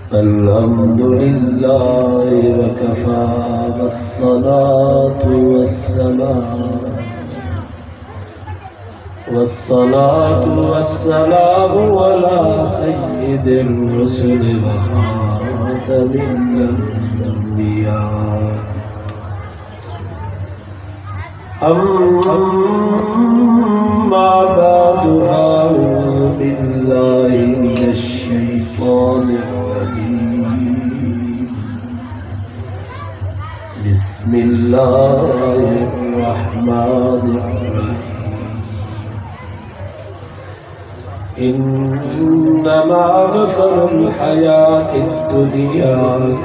अल्हम्दुलिल्लाह वकफ़ा वस्सलातु वस्सलामु अला सय्यिदिर रुसुल व ख़ातमिल अंबिया अम्मा बअदु अऊज़ु बिल्लाहि मिनश शैतानिर बिस्मिल्लाहिर्रहमानिर्रहीम इन्नमा मसलुल हयातिद दुनिया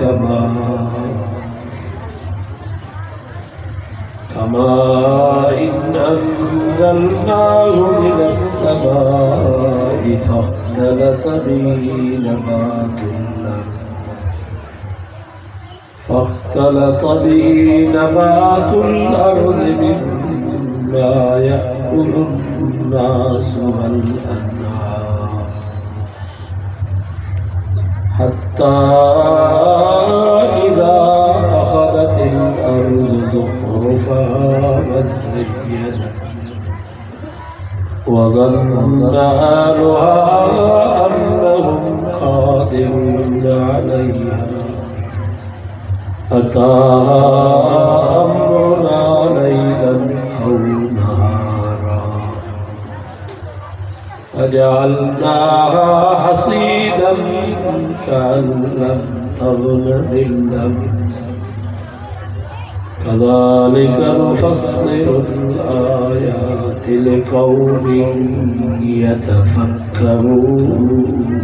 कमाइन अंज़लनाहु मिनस समाई फ़ख्तलत बिही नबातुल अर्ज़ मिम्मा यअकुलुन नासु वल अन्आम हत्ता इज़ा अख़ज़तिल अर्ज़ु ज़ुख़्रुफ़हा वज़य्यनत वज़न्न अहलुहा अन्नहुम क़ादिरून अलैहा अताहा अम्रुना लैलन औ नहारा फजअलनाहा हसीदन कअन लम तग़न बिल्अम्स कज़ालिक नुफ़स्सिलुल आयाति लिक़ौमिन यतफ़क्करून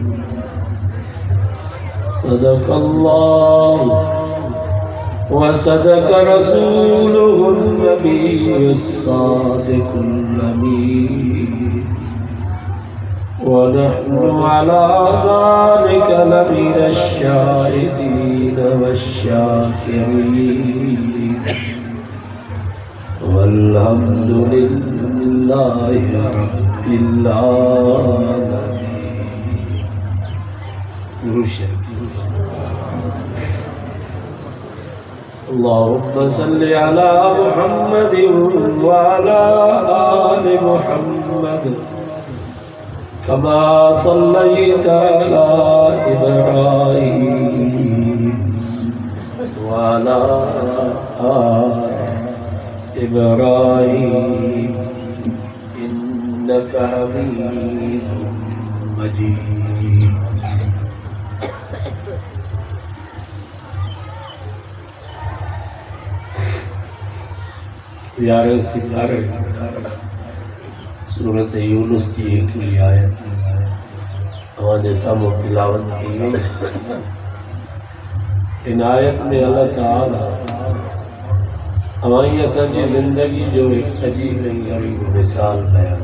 सदक़ल्लाहु व सदक़ रसूलुहुन नबियुस सादिक़ुल अमीन व नहनु अला ज़ालिका लमिनश शाहिदीन वश्शाकिरीन वल्हम्दुलिल्लाहि रब्बिल आलमीन। अल्लाहुम्मा सल्लि अला मुहम्मदिन व अला आलि मुहम्मद कमा सल्लैता अला इब्राहीम व अला आलि इब्राहीम इन्नका हमीदुम मजीद। प्यारे सितारे सूरत यूनुस की एक आयत हमारे सामने तिलावत की गई। इन आयत में अल्लाह ताला हमारी असली जिंदगी जो एक अजीब गरीब मिसाल बयान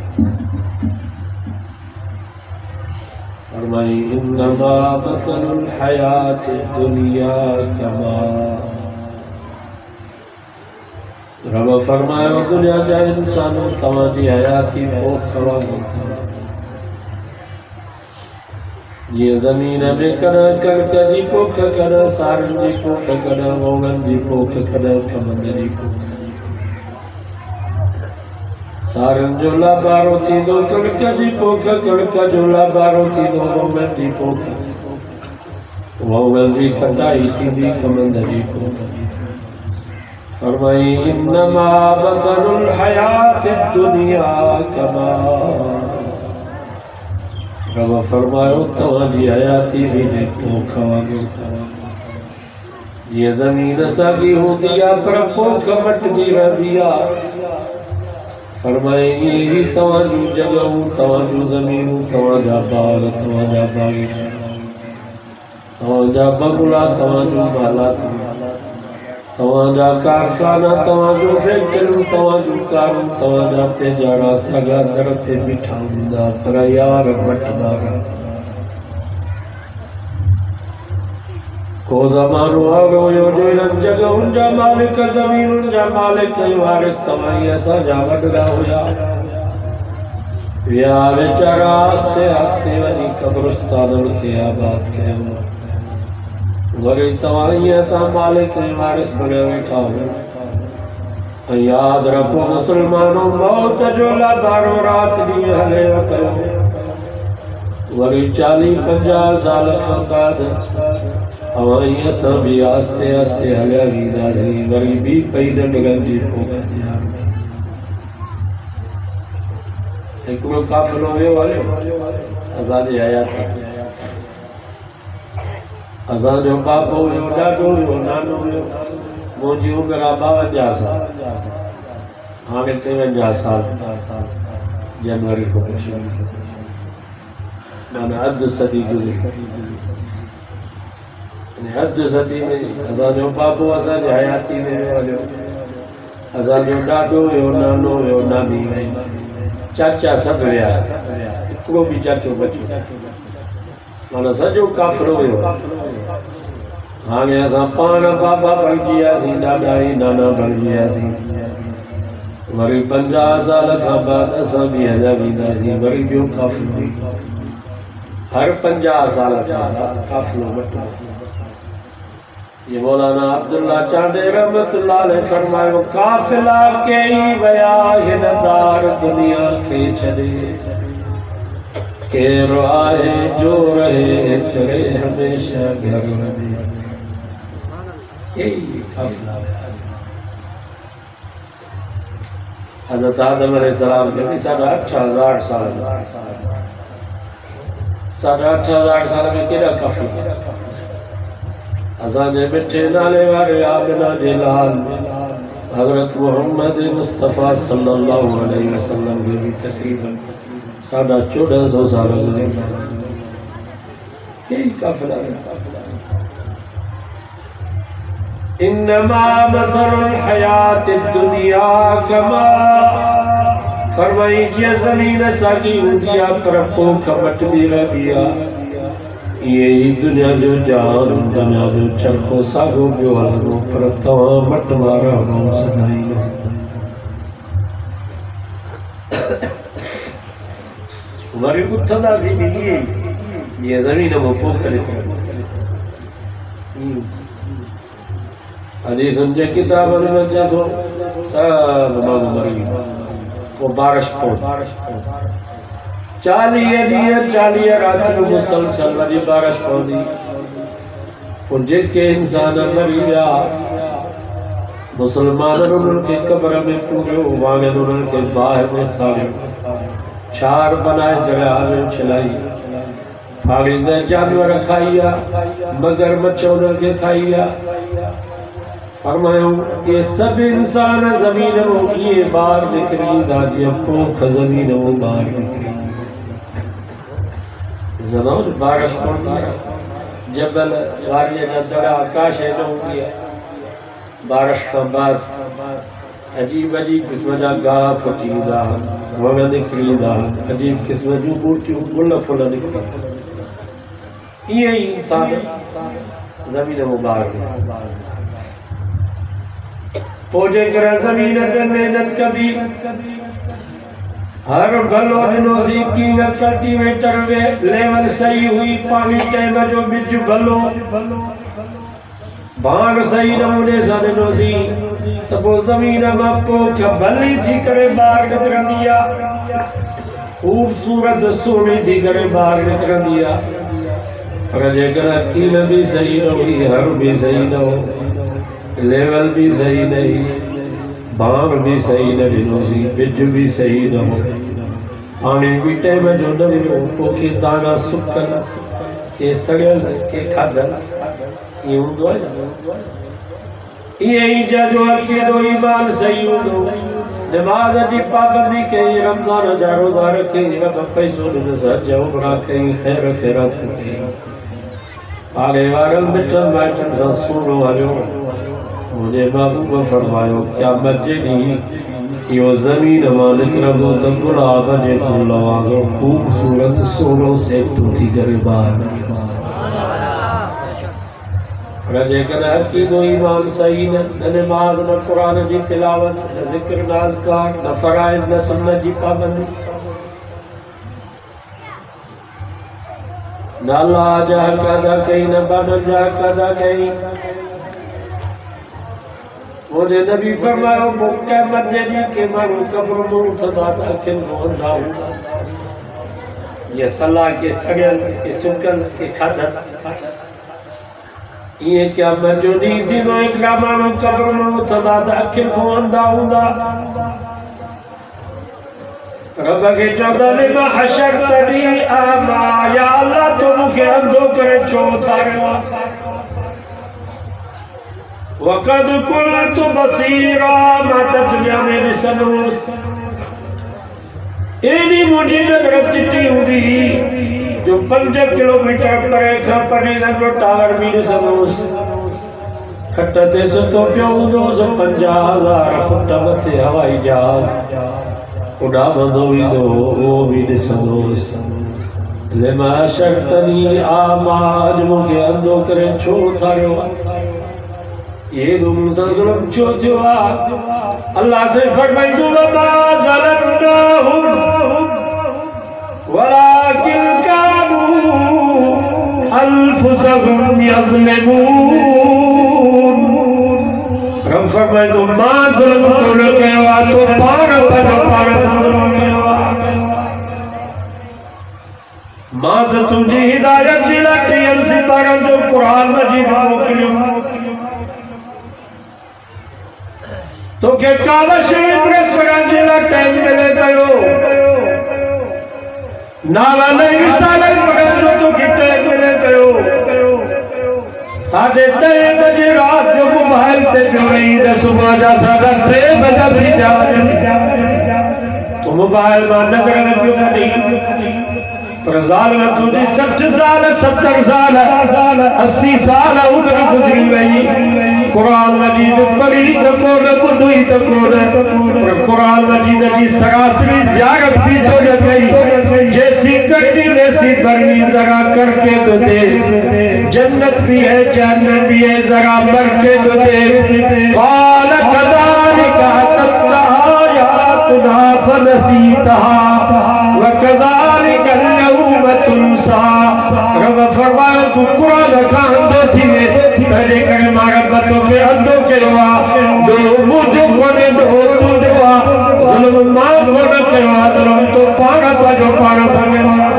फरमाई इन्नमा मसलुल हयातिद दुनिया कमा रब फरमायो दुनिया जा इंसानों तव्हांजी हयाती पोख जीअं ज़मीन में कॾहिं कणिक जी पोख कॾहिं सारियुनि जी पोख कॾहिं वोङनि जी पोख कॾहिं कमंद जी पोख सारियुनि जो लाबारो थींदो कणिक जी पोख कणिक जो लाबारो थींदो वोङनि जी पोख वोङनि जी कटाई थींदी कमंद जी पोख। फरमाई इन्नमा मसलुल हयातिद दुनिया कमा रब फरमायो तव्हांजी हयाती भी पोख वांगुरु जीअं ज़मीन साॻी हूंदी आहे पर पोख मटिजी रहंदी आहे। फरमाई इहे ई तव्हांजूं जॻहूं तव्हांजूं ज़मीनूं तव्हांजा बाग तव्हांजा बाग़ीचा तव्हांजा बंगला तव्हांजूं मालातूं तव्हांजा कारखाना तव्हांजूं फैक्टरियूं तव्हांजूं कारूं तव्हांजा तेजारा सॻा दर ते बीठा हूंदा पर यार मटंदा रहंदा। को ज़मानो आयो हुयो जो इन्हनि जॻहुनि जा मालिक ज़मीनुनि जा मालिक वारिस तव्हां ई असांजा वॾड़ा हुया। विया बेचारा आस्ते आस्ते वरी कब्रिस्तान के आबाद कयो वरी तव्हां ईअं असां मालिक ऐं वारिस बणिया वेठा आहियूं। याद रखो मुसलमानों, मौत जो लादारो रात ॾींहुं हलेव पियो। वरी 40-50 साल खां बाद अवां असां बि आस्ते आस्ते हलिया वेंदासीं। वरी ॿी पई नंढगनि जी पोख हिकिड़ो काफ़िलो वियो हलियो असांजे हयात। असांजो बाबो हुयो, ॾाढो हुयो, नानो हुयो। मुंहिंजी उमिरि आहे 52 साल, हाणे 53 साल जनवरी को माना अधु सदी गुज़री। अधु सदी में असांजो बाबो असांजे हयाती में वियो हलियो। असांजो ॾाढो हुयो, नानो हुयो, नानी हुई, चाचा सभु विया, हिकिड़ो बि चाचो बचियो, माना सॼो काफ़िलो हुयो। हाणे असां पाण बाबा बणिजी वियासीं, ॾाॾा ई नाना बणिजी वियासीं। वरी 50 साल खां बाद असां बि हलिया वेंदासीं। वरी ॿियो काफ़िलो हर 50 साल खां काफ़िलो वठो। ये मौलाना अब्दुल्ला चांदे रहमतुल्लाह अलैह फरमायो, काफ़िला कई वया हिन दार दुनिया खे छॾे, केरु आहे जो रहे तेरे हमेशा घर वञे। यही काफ़िला हज़रत आदम अलैहिस्सलाम के भी 8,500 साल, 8,500 साल में केड़ा काफ़िला। असांजे मिठे नाले वारे आमिना जे लाल हज़रत मोहम्मद मुस्तफ़ा सल्लल्लाहु अलैहि वसल्लम के भी तकरीबन 1450 साल गुज़रे। यही काफ़िला है। इन्नमा मसलुल हयात दुनिया कमा, फरमाई जीअं ज़मीन साॻी हूंदी आहे पर पोख मटिजी रहंदी आहे, ईअं ई दुनिया जो जान, दुनिया जो चरखो साॻियो पियो हलंदो, पर तव्हां मट वारा माण्हू सदाईं न। वरी उथंदासीं बि ईअं जीअं ज़मीन मां पोख निकिरंदी। हदीसुनि जे किताबनि में अचे थो सभु माण्हू मरी वेंदा, पोइ बारिश पवंदी। 40 ॾींहं 40 रातियूं मुसलसल वरी बारिश पवंदी। पोइ जेके इंसान मरी विया मुसलमाननि उन्हनि खे क़ब्र में पूरियो, वांगुरु उन्हनि खे बाहि में साड़ियो, छार बनाए दरिया में छिलाई, फाड़ींदड़ जानवर खाई विया, मगरमच्छ उन्हनि खे खाई विया। फरमायो ये सब इंसान ज़मीन में ये बाहर निकरी ईंदा जीअं पोख ज़मीन में बाहर निकरी। ज़रूर बारिश पवंदी आहे, जबल वारीअ जा दड़ा आकाश हेॾो हूंदी आहे। बारिश खां बाद अजीब अजीब क़िस्म जा गाह फुटी ईंदा, वण निकिरी ईंदा, अजीब क़िस्म जूं ॿूटियूं गुल फुल निकिरी। ईअं ई इंसान ज़मीन में बाहर पोइ जेकर ज़मीन ते महिनत कबी, हर भलो ॾिनोसीं, कीअं कल्टीवेटर लेवल सही हुई, पानी टाइम जो बिज भलो, भांग सही नमूने सां ॾिनोसीं, त पोइ ज़मीन मां पोख भली थी करे ॿाहिरि निकिरंदी आहे, ख़ूबसूरत सुहिणी थी करे ॿाहिरि निकिरंदी आहे। पर जेकर कील बि सही न हुई, हर बि सही न हो, लेवल भी सही नहीं, भांग भी सही न ॾिनोसीं, बिज भी सही न हो, पानी भी टाइम जो न मिलियो, पोइ दाना सुकल के सड़ियल के खाधल, ईअं हूंदो आहे न। ईअं ई जंहिंजो अक़ीदो ईमान सही हूंदो, नमाज़ जी पाबंदी कई, रमज़ान जा रोज़ा रखी, रब पैसो ॾिनसि, हज उमरा कई, ख़ैर ख़ैरात कई, पाड़े वारनि मिटनि माइटनि सां सुहिणो हलियो। मुझे महबूब फरमायो क़यामत जे ॾींहुं इहो ज़मीन मां निकिरंदो त गुलाब जे फूल वांगुरु ख़ूबसूरत सोनो सेकतो थी करे ॿाहिरि निकिरंदो। पर जेकॾहिं अक़ीदो ईमान सही न नमाज़, न क़ुरान जी तिलावत, न ज़िक्र, न अज़कार, न फ़राइज़, न सुन्नत जी पाबंदी, नाला जा कदा कहीं न बन जा कदा कहीं मुझे नबी फरमाया मुक्का मर्जी के मारू कब्र में सदा अखिल होंदा ये सलाह के सगल के सुकल के खादर ये क्या मर्जी दिनो एक मारू कब्र में सदा अखिल होंदा रब के चौदह में हशर तरी आमा या अल्लाह तो मुझे अंधो करे छो थारे वक़द कुन्तु बसीरा मततबिया में निसनूस एनी मुझे नजर चिट्ठी हुई जो 5 किलोमीटर परे खां परे लगो टावर भी निसनूस खटते से तो पियो दो 50,000 फुट मथे हवाई जहाज उड़ा बंदो वो भी निसनूस लेमा शर्तनी आमाज मुझे अंधो करे छो थारियो ये जुल्म छो थिया अल्लाह से फरमाई तू मा ज़लमनाहुम वलाकिन कानू अनफुसहुम यज़लिमून रब फरमाई तू मा ज़ुल्म कोन कयो तो पाण ज़ुल्म कयो मां त तुंहिंजी हिदायत जी लाइ सी पाण जो कुरान मजीद मोकिलियो तो के काला शरीफ रखण जे लाइ टाइम मिले पियो नाला नहीं साल पढ़ण जो तो के टाइम मिले पियो 10:30 बजे रात जो मोबाइल ते पियो त सुबह जा 3:30 बजे थी जा तो मोबाइल में नजर न पियो कढी पर ज़ाल तुझी 60 साल 70 साल 80 साल उम्र गुजरी वही कुरान मजीद पढ़ी तो कोन बुधी तो कोन पर कुरान मजीद की सरासरी ज़ियारत भी तो न कई जैसी कटी वैसी बरनी जरा करके तो दे जन्नत भी है जहन्नम भी है जरा मर के तो दे क़ाल कज़ालिका अततका आयातुना फनसीतहा व कज़ालिका अल-यौम तुनसा रब फरमाया तू कुरान खां अंधो थी वे तॾहिं करे मां रब तोखे अंधो कयो आहे ॿियो मुंहिंजो कोन्हे ॿियो तुंहिंजो आहे ज़ुल्म मां कोन कयो आहे ज़ुल्म तो पाण पंहिंजो पाण सां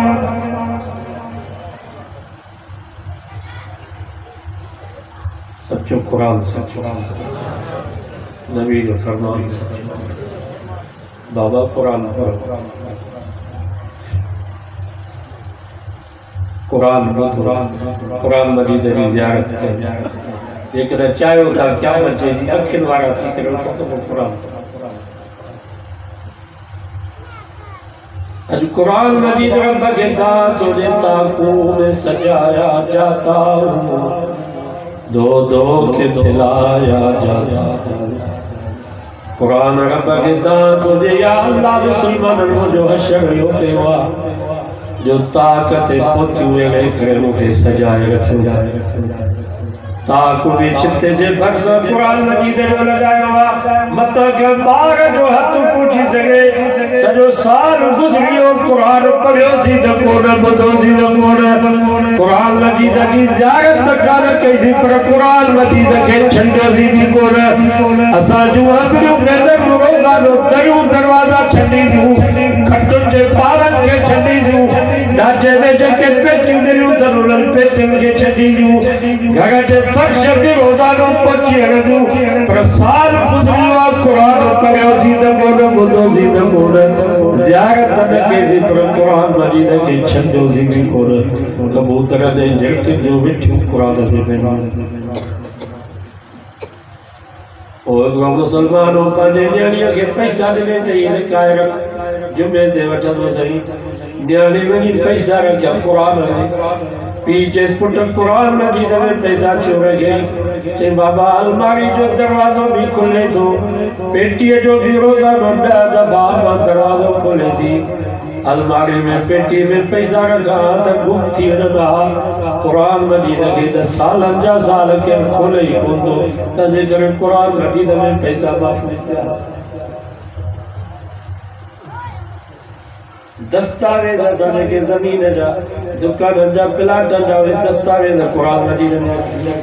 सच्चो कुरान सच्चो नबी जो फरमान बाबा कुरान कुरान मजीद की ज़ियारत कई जेकॾहिं चाहियो था क़यामत जी अखियुनि वारा थी करे उथो त पोइ कुरान अज कुरान मजीद रब के दांत ताकू में सजाया जाता हूँ दो दो के पिलाया जाता हूँ कुरान रब के दांत या अल्लाह मुसलमान जो हशर यो पेवा जो ताकत पोती वेले करे मुखे सजाए रखो ताकू भी छिते जे भक्स कुरान मजीद जो लगायो मत के बार जो हथ पूछी सके सजो साल गुजरियो कुरान पढ़ियो सी त कोन बुधो सी त कोन कुरान मजीद की ज़ियारत कर कैसी पर कुरान मजीद के छंडो सी भी कोन असा जो अगरो नजर रोगा लो दरियो दरवाजा छंडी दू खटन जे पालन के छंडी दू डाचे में जेके पेटियूं ॾिनियूं त उन्हनि पेटियुनि खे छॾी ॾियूं घर जे फर्श ते रोज़ानो पहुची हलंदियूं पर साल गुज़रियो आहे कुरान पढ़ियोसीं त कोन ॿुधोसीं त कोन ज़ियारत न कईसीं पर कुरान मजीद खे छॾियोसीं बि कोन कबूतर ने झिड़कियुनि जो मिठियूं कुरान ते वेंदियूं मुसलमान पंहिंजे न्याणीअ खे पैसा ॾिने त इहे लिकाए रख जुमे ते वठंदो सही न्याणी वञी पैसा रखिया कुरान में पीछे पुट कुरान मजीद में पैसा छो रखे बाबा अलमारी जो दरवाजो भी खुले तो पेटीअ जो भी रोज़ानो 10 दफ़ा दरवाजो खोले थी अलमारी में पेटी में पैसा रखा त गुम थी वञा कुरान मजीद के 10 सालन जा साल के खोले ही कोन तंहिंजे करे कुरान मजीद में पैसा महफ़ूज़ थिया दस्तावेज असाने के ज़मीन जा दुकान जा प्लाट जा दस्तावेज कुरान मजीद में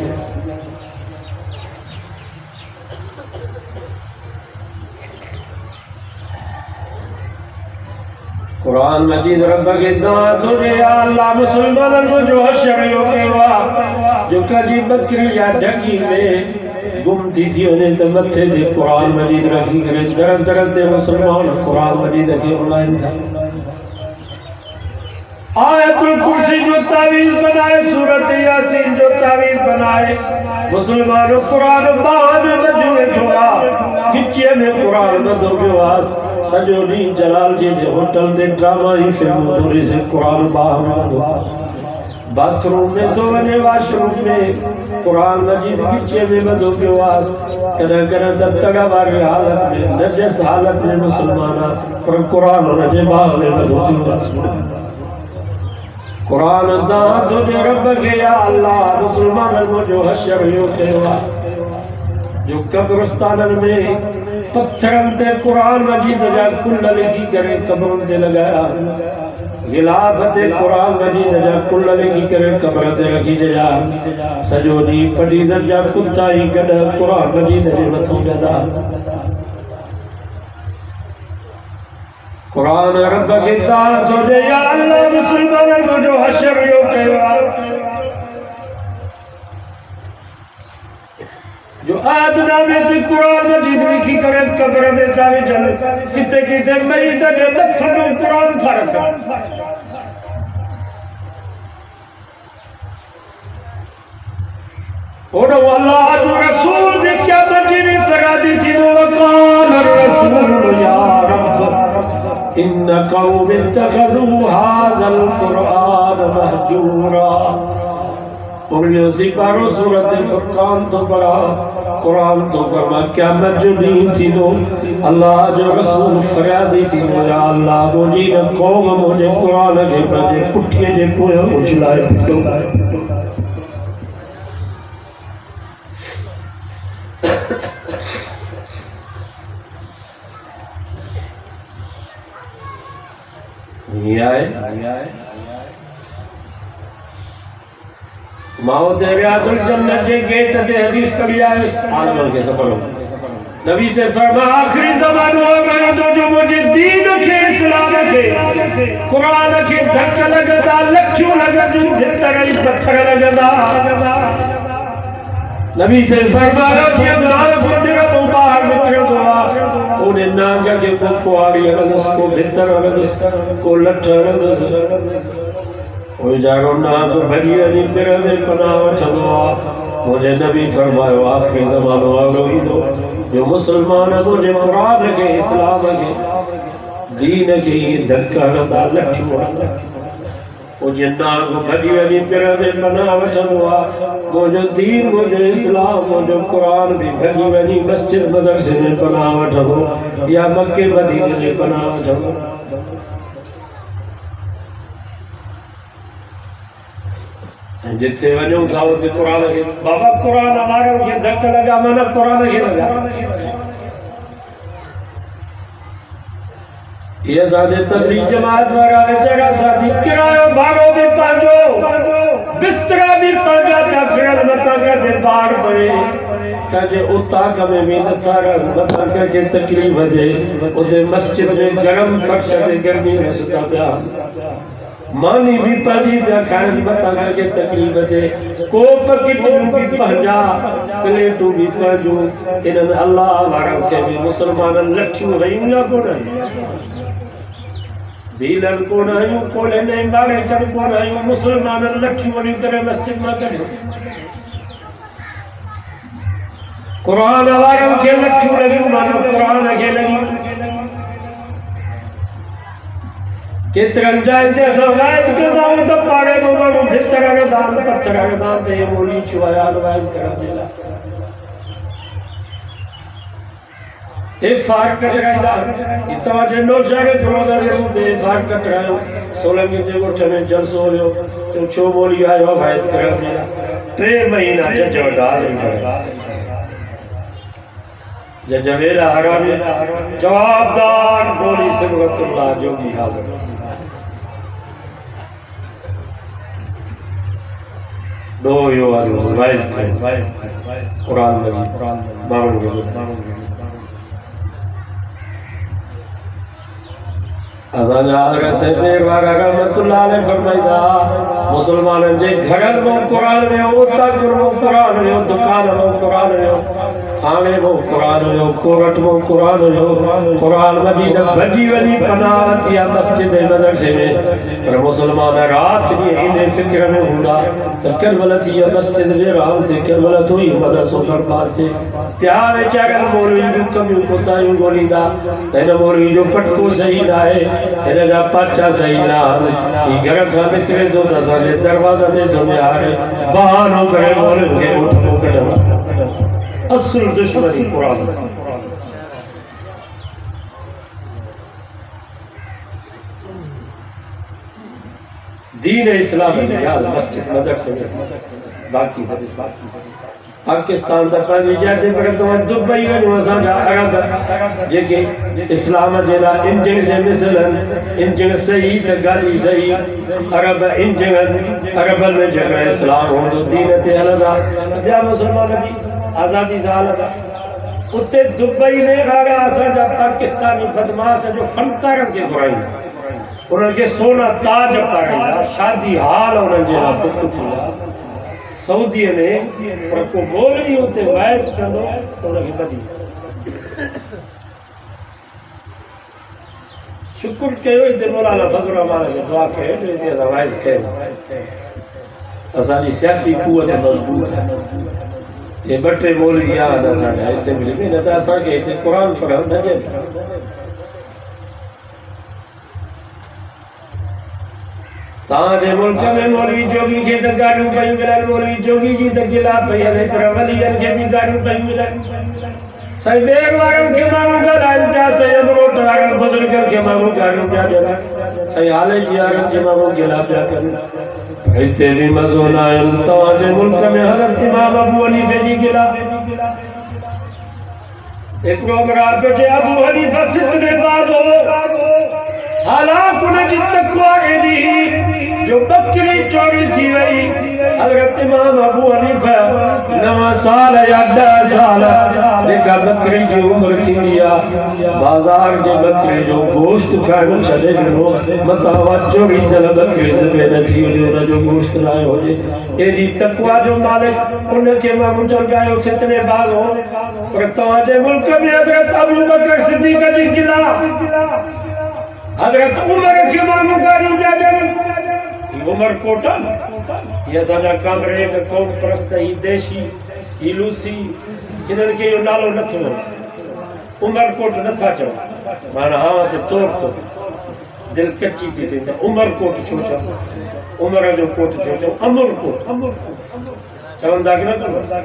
कुरान मजीद रब के दात तुझे या अल्लाह मुसलमानों को जो हशरियों के वा जो कजी बकरी या ढगी में गुम थी उन्हें तो मथे दे कुरान मजीद रखी करे दर दर दे मुसलमान कुरान मजीद के ऑनलाइन आयतुल कुर्सी जो तावीज़ बनाए सूरत यासीन जो तावीज़ बनाए मुसलमानों कुरान बाहर में बजुए ठोड़ा किच्चे में कुरान बदो बेवास सजो दी जलाल जी दे होटल दे ड्रामा ही फिल्म दूरी से कुरान बाहर में बदो बाथरूम में तो वने वाशरूम में कुरान मजीद किच्चे में बदो बेवास कदा कदा दत्तगा वाली हालत में नजस हालत में मुसलमाना पर कुरान रजे बाहर में बदो बेवास कुरान दा तुझे रब के या अल्लाह मुसलमान को जो हशर हो केवा जो कब्रिस्तान में पत्थरन ते कुरान मजीद जा कुल लिखी करे कब्रों ते लगाया गिलाफ ते कुरान मजीद जा कुल लिखी करे कब्र ते रखी जा सजो दी पड़ी जा कुत्ता ही गड कुरान मजीद जे मथो गदा कुरान रब के दात तुझे या अल्लाह मुसलमान को जो हशर हो केवा जो आदना में ते कुरान मजीद लिखी करे कब्र में जावे जल किते किते मई ते मत्थे में कुरान था रखा और अल्लाह जो रसूल ने क्या मजीद फरा दी थी वो काल रसूल या रब इन कौम इत्तखज़ू हाज़ल कुरान महजूरा और ये उसी पारो सूरत फुरकान तो पढ़ा कुरान तो फरमा क्या मजबूरी थी दो अल्लाह जो रसूल फरियादी थी या अल्लाह मुझे न कौम मुझे कुरान के मुझे पुठिए जे कोय उछलाए माओ दे रियादुल जन्नत के गेट दे हदीस कभी आए आलम के सफर नबी से फरमा आखिरी ज़माना होगा तो जो मुझे दीन के इस्लाम के कुरान के धक्का लगदा लठियों लगदू भीतर ही पत्थर लगदा नबी से फरमाया कि नाल गुंडरा मुबारक मित्र दुआ उन्हें नांगा के को आड़ी अगस को भीतर अगस को लठर अगस ओ जानो ना तो भरिया नी मेरे में पनाह वठंदो मुझे नबी फरमायो आखिरी ज़मानो आ गई दो जो मुसलमान मुझे कुरान के इस्लाम के दीन के ये धक्का लगदा लठियों लगदा मुझे नाम को भरिया नी मेरे में पनाह वठंदो मुझे दीन मुझे इस्लाम मुझे कुरान भी भरी वनी मस्जिद मदरसे में पनाह वठंदो या मक्के मदीने में पनाह वठंदो जिथे वजो था उते कुरान के बाबा कुरान हमारे के धक लगा मन कुरान के लगा ये सादे तबलीग जमात वाला जगह साथी किरायो भाड़ो भी पाजो बिस्तरा भी पाजा का खरल मता के बाहर पड़े काजे उता कमे भी नथा मता के तकलीफ दे उते मस्जिद में गरम फर्श दे गर्मी में सुता पिया मानी भी पाजी पिया खान मता के तकलीफ दे कोप किटू भी पहजा प्लेटू भी पाजो इनन अल्लाह वारम के भी मुसलमान लठियों रही ना को दीलन को नहीं कोले नहीं मारे चढ़ को नहीं मुसलमान लठी वरी करे मस्जिद में करे कुरान वालों के लठी लगी मानो कुरान के लगी कितरन जाते सवाज के दाव तो पाड़े को बड़ो भीतर के दान पत्थर के दान दे बोली छुआया वाज कर देला ए फार कटराइदा इतना जनो सारे फ्रोदर दे फार कटरायो 16 के देखो ठने जलसो होयो तो छो बोली आयो भाई कर देला 3 महीना जजो डाल कर जजवेला हरामी जवाबदार बोली सिबतुल्लाह जोगी हाजिर दो यो वाइज कुरान में मांगो असांजा हज़रत साईं मेरवारा रहमतुल्लाह अलैह फरमाईंदा मुसलमाननि जे घरनि में कुरान वियो, ताजुर में कुरान वियो, दुकान में कुरान वियो, थाने में कुरान वियो, कोर्ट में कुरान वियो, कुरान मदीना वॾी वॾी पनाह थी आहे मस्जिद मदरसे में। पर मुसलमान रात ॾींहुं इन फिक्र में हूंदा त केॾीमहिल थी मस्जिद विरहाम थिए, केॾीमहिल थो ई मदरसो बर्बाद थिए। पिया वीचारनि मौलवी जूं कमियूं कोताहियूं ॻोल्हींदा त हिन मौलवी जो पटको सही न आहे, हिन जा पाचा सही न आहिनि, हीउ घर खां निकिरे थो त असांजे दरवाज़े ते थो विहारे, बहानो करे मौलवी खे उठो कढंदा। असुल दुश्मनी कुरान दीन इस्लाम में याद मस्जिद मदरसे में बाकी पाकिस्तान त पंहिंजी जाति पर तव्हां दुबई वञो असांजा अरब जेके इस्लाम जे लाइ इंजन जे मिसल इंजन सही त गाॾी सही अरब इंजन अरबनि में जेकॾहिं इस्लाम हूंदो दीन ते हलंदा ॿिया मुस्लमान बि आज़ादी सां हलंदा। उते दुबई में ॾाढा असांजा पाकिस्तानी बदमाश जो फनकारनि खे घुराईंदा, उन्हनि खे सोना ताज पाराईंदा, शादी हाल उन्हनि जे लाइ बुक थींदा सऊदीअ में। पर को मौलवी उते वाइज कंदो त उनखे ॿधी शुक्र कयो हिते मौलाना फज़लुर रहमान खे दुआ कयो जो हिते असां वाइज कयूं। असांजी सियासी कुवत मज़बूत आहे। ये ॿ टे मौलवी आहिनि असांजा असेंबली में, न त असांखे हिते क़ुर पढ़णु न ॾियनि। तव्हांजे मुल्क में मौलवी जोगी खे त गाॾियूं पयूं मिलनि, मौलवी जोगी जी त गिला पई हले, पर वलियनि खे बि गाॾियूं पयूं मिलनि। साईं ॿियनि वारनि खे माण्हू ॻाल्हाइनि पिया, साईं अमरोट वारनि बुज़ुर्गनि खे माण्हू गाॾियूं पिया ॾियनि, साईं हाले जी वारनि खे माण्हू गिला पिया कनि। हिते बि मज़ो न आयो तव्हांजे मुल्क में हज़रत इमाम अबू हनीफे जी गिला। हिकिड़ो रात जो अबू हनीफा फितनेबाज़ हो, हालात उनजी तक़वा एॾी जो बकरी चोरी थी वई। हज़रत इमाम अबू हनीफा 9 साल या 10 साल जेका बकरी जी उम्र थींदी आहे, बाज़ार जे बकरी जो गोश्त खाइणु छॾे ॾिनो, मथां चोरी थियल बकरी ज़िबे न थी हुजे, हुनजो गोश्त न आयो हुजे। एॾी तक़वा जो मालिक उनखे माण्हू चमकायो फितनेबाज़ हो। पर तव्हांजे मुल्क में हज़रत अबू बकर सिद्दीक़ जी गिला, हज़रत उमर के मानू गाड़ियों पिया ॾियनि। उमर कोट ये असांजा कांग्रेस कौम परस्त ही देशी ही लूसी इन्हनि खे इहो नालो नथो वणे, उमर कोट नथा चवनि। माना हा त तोड़ थो दिलि कची थी थिए त उमर कोट छो चओ, उमर जो कोट छो चओ, अमर कोट चवंदा की न चवंदा।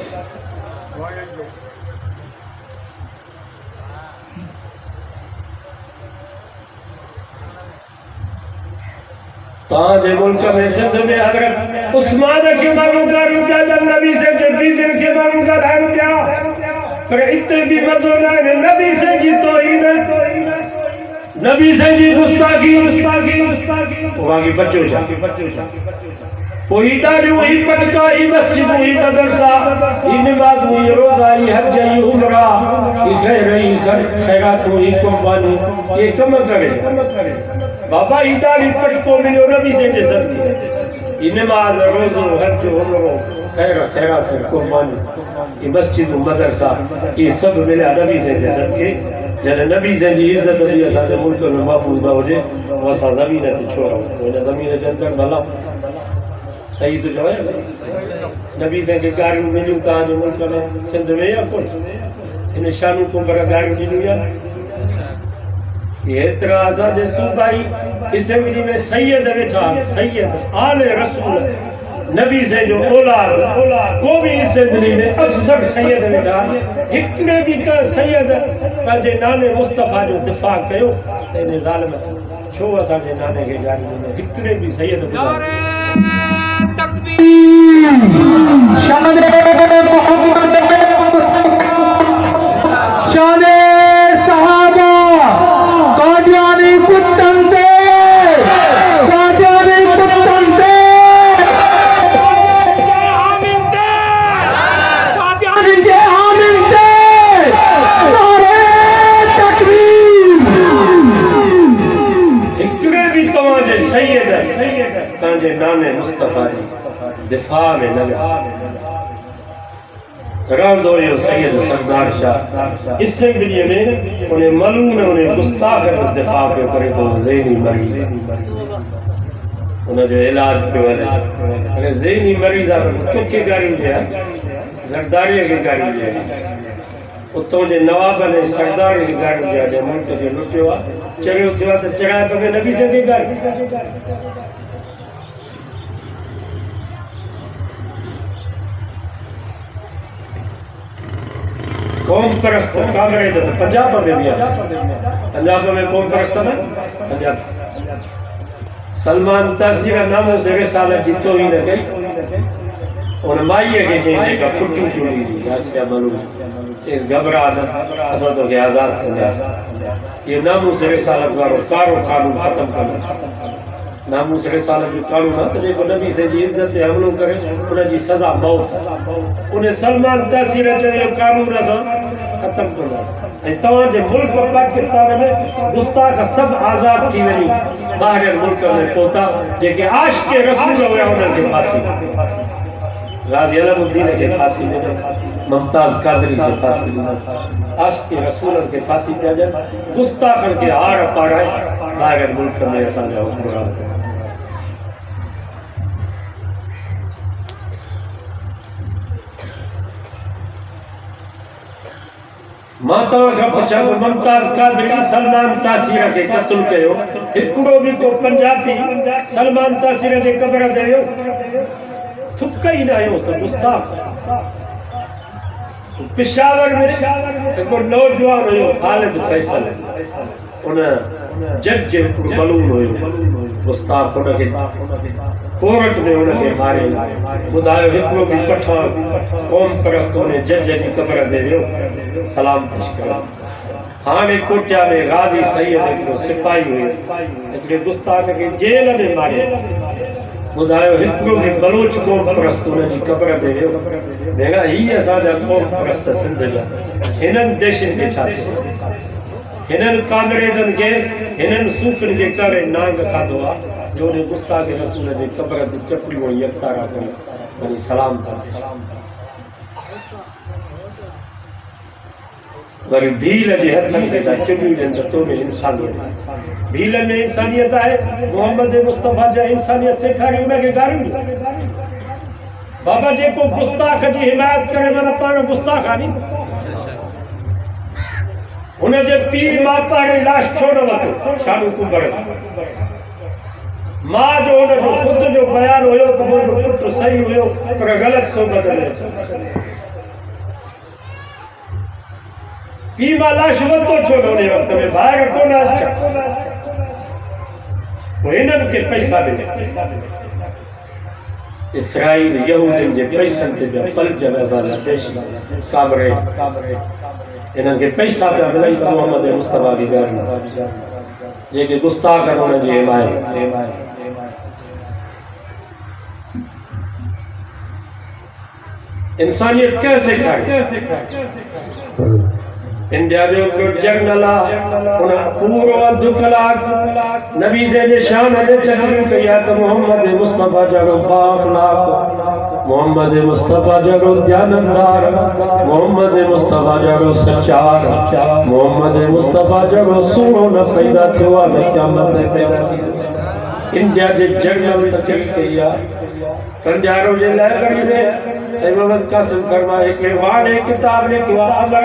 ताजे मुल्क में सिंध में हज़रत उस्मान के मानू गाड़ियों पिया ॾियनि, नबी से जदीदन के मानू ॻाल्हाइनि पिया। पर इते भी मज़ो न आहे, नबी से जी तौहीन, नबी से जी गुस्ताखी, वागी बच्चो छा पोइ ही दाढ़ियूं, ही पटका, ही मस्जिदूं, ही मदरसा, ही नमाज़ूं, ही रोज़ा, ही हज, ही उमरा, ही खैर, ही खैरातूं, ही कुर्बानियूं, ये कम करे बाबा। ही दाढ़ी पटको मिलियो नबी से जे सदके, ही नमाज़, रोज़ो, हज, उमरो, खैर, खैरातूं, कुर्बानियूं, ही मस्जिदूं, मदरसा, ये सब मिलिया नबी से जे सदके। जॾहिं नबी से जी इज़त बि असांजे मुल्क में महफ़ूज़ न हुजे, असां ज़मीन ते छो रहूं, हिन ज़मीन जे अंदरि भला सही तो चवे नबी से के गाड़ियों मिलियूं तव्हांजे मुल्क में सिंध में या कोन, इन शानू कुंबर गाड़ियों मिलियूं या एतिरा असांजे सूबाई असेंबली में सैयद वेठा, सैयद आले रसूल नबी से जो औलाद को भी असेंबली में अक्सर सैयद वेठा। हिकिड़े भी का सैयद पंहिंजे नाने मुस्तफ़ा जो दिफ़ा कयो त इन ज़ालिम छो असांजे नाने खे गाड़ियों में हिकिड़े भी सैयद शाने सहाबा कादियानी कुत्तन ते, कादियानी कुत्तन ते दिफा में लगा रंदो यो सैयद सरदार शाह इससे लिए ने उन्हें मालूम है उन्हें गुस्ताख दिफा पे करे तो ज़हनी मरीज उन्हें जो इलाज पे वाले अगर ज़हनी मरीज आ तो के गाड़ी लिया सरदारी की गाड़ी लिया उतो जे नवाब ने सरदार की गाड़ी लिया जे मुल्क जो लुटियो चढ़ियो थियो तो चढ़ाए पे नबी से की गाड़ी कौम परस्त कामरे तो पंजाब में भी है पंजाब में कौम परस्त में पंजाब सलमान तासीर नामों से रिसालत की तोहीन कई उन माईअ खे चई जेका पुटू चुड़ी आसिया मालूम इस घबरा न असां तोखे आज़ाद कंदासीं ये नामूस रिसालत वारो कारो कानून ख़त्म कंदासीं नामूस रिसालत जो कानून आहे त जेको नबी से जी इज्जत ते हमलो करे उनजी सज़ा मौत उन सलमान तासीर जो कानून असां ख़त्म कंदासीं ऐं तव्हांजे मुल्क पाकिस्तान में गुस्ताख सभु आज़ाद थी वञी ॿाहिरि मुल्क में पहुता जेके आशिक़ रसूल हुया उन्हनि खे फांसी गाज़ी अलमुद्दीन के फांसी ॾिननि मुमताज़ कादरी के फांसी ॾिननि आशिक़ रसूलनि खे फांसी पिया ॾियनि गुस्ताखनि खे हार पाराए ॿाहिरि मुल्क में असांजा हुकुमरान मां तव्हांखां पुछां त मुमताज़ कादरी सलमान तासीर खे क़त्ल कयो हिकिड़ो बि को पंजाबी सलमान तासीर जे क़ब्र ते वियो थुक ही ना हो तो गुस्ताख पेशावर में एक नौजवान हो खालिद फैसल उन जज जे मलूम हो गुस्ताख उनके कोर्ट में उनके मारे बुधायो हिकिड़ो भी पठान कौम परस्त उन जज जी क़ब्र ते वियो सलाम पेश कयो हाणे कोटिया में गाज़ी सैयद हिकिड़ो सिपाही हुयो हिकिड़े गुस्ताख के जेल में मारे बुधायो हिकिड़ो भी बलोच कौम परस्त उनजी क़ब्र ते वियो भेणा ही असांजा कौम परस्त सिंध जा हिननि देशनि खे छा थियो हिननि कामरेडनि खे हिननि सूफ़ियुनि खे करे नांग खाधो आहे जो उन गुस्ताख रसूल जे क़ब्र ते चपलियूं यकतारा करे वञी सलाम था वरी भील जे हथनि खे चुमियूं ॾियनि त तो में इंसानियत भील में इंसानियत आहे मोहम्मद मुस्तफ़ा जा इंसानियत सेखारी उनखे गारियूं बाबा जेको गुस्ताख जी हिमायत करे माना पाण गुस्ताख आहे हुनजे पीउ मां पाणे लाश छो न वरितो शानू कुंभर मां जो हुनजो ख़ुदि जो बयानु हुयो त मुंहिंजो पुटु सही हुयो पर ग़लति सोबत में पीउ मां लाश वरितो छो न उन वक़्त में ॿाहिरि कोन पोइ हिननि खे पैसा ॾिना इसराइल यहूदियुनि जे पैसनि ते पिया पलजनि असांजा देश कामरे हिननि खे पैसा पिया मिलनि त मोहम्मद मुस्तफ़ा जी ॻाल्हि जेके गुस्ताख आहिनि उन्हनि जी हिमायत इंसानियत कैसे खाए इंडिया जो जर्नल उन पूरो अधु कलाक नबी जे शान में तकरीर कई त मोहम्मद मुस्तफ़ा जड़ो बाखलाक मोहम्मद मुस्तफ़ा जड़ो ध्यानंदार मोहम्मद मुस्तफ़ा जड़ो सचार मोहम्मद मुस्तफ़ा जड़ो सूरो न पैदा थियो न क़यामत पैदा थी इंडिया जे जर्नल तकरीर कई कंजारो जे लाइब्रेरी में सैयद मोहम्मद कासिम फरमाए कि वाणे किताब लिखियो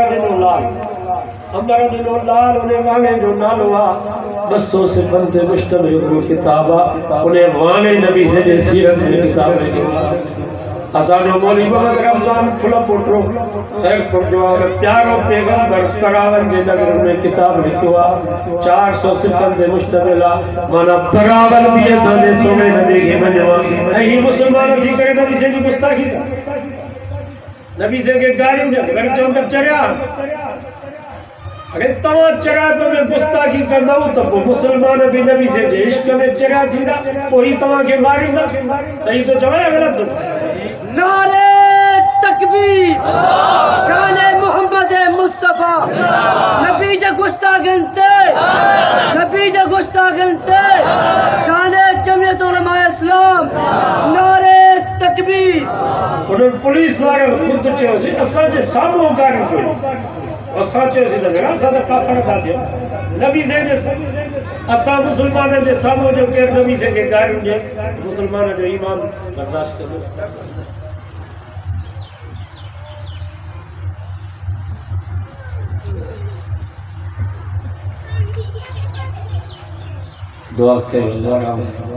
अमरदिनो लाल उन वाणे जो नालो आ 200 सिफ़न ते मुश्तमिल हिकिड़ो किताब आ उन वाणे नबी जे सीरत में किताब लिखियो असांजो मौलवी मोहम्मद रमज़ान फुल पोटो खैरपुर जो प्यारो पैगंबर परावन जे नगर में किताब लिखियो आ 400 सिफ़न ते मुश्तमिल आ माना परावन भी असांजे सोने नबी खे मञो ऐं ही मुसलमान थी करे नबी से गुस्ताखी नबी से के गाड़ियों ने घर चौंद चढ़िया अगर तव्हां चढ़ातो में गुस्ताखी कंदव तो मुसलमान भी नबी से इश्क में चढ़ा थींदा पोइ तव्हां खे मारींदा सही तो चवां गलत नारे तकबीर शान मोहम्मद मुस्तफा नबी जे गुस्ताखन ते शान जमियत उलमा इस्लाम नारे तकबीर उन पुलिस वाले खुद चयोसी असां जे साम्हूं गाड़ी कोई असां चयोसी त मेरा असां त काफ़र था थियो नबी से असां मुसलमाननि जे साम्हूं जो केर नबी से के गाड़ी जे मुसलमान जो ईमान बर्दाश्त कयो दुआ कयो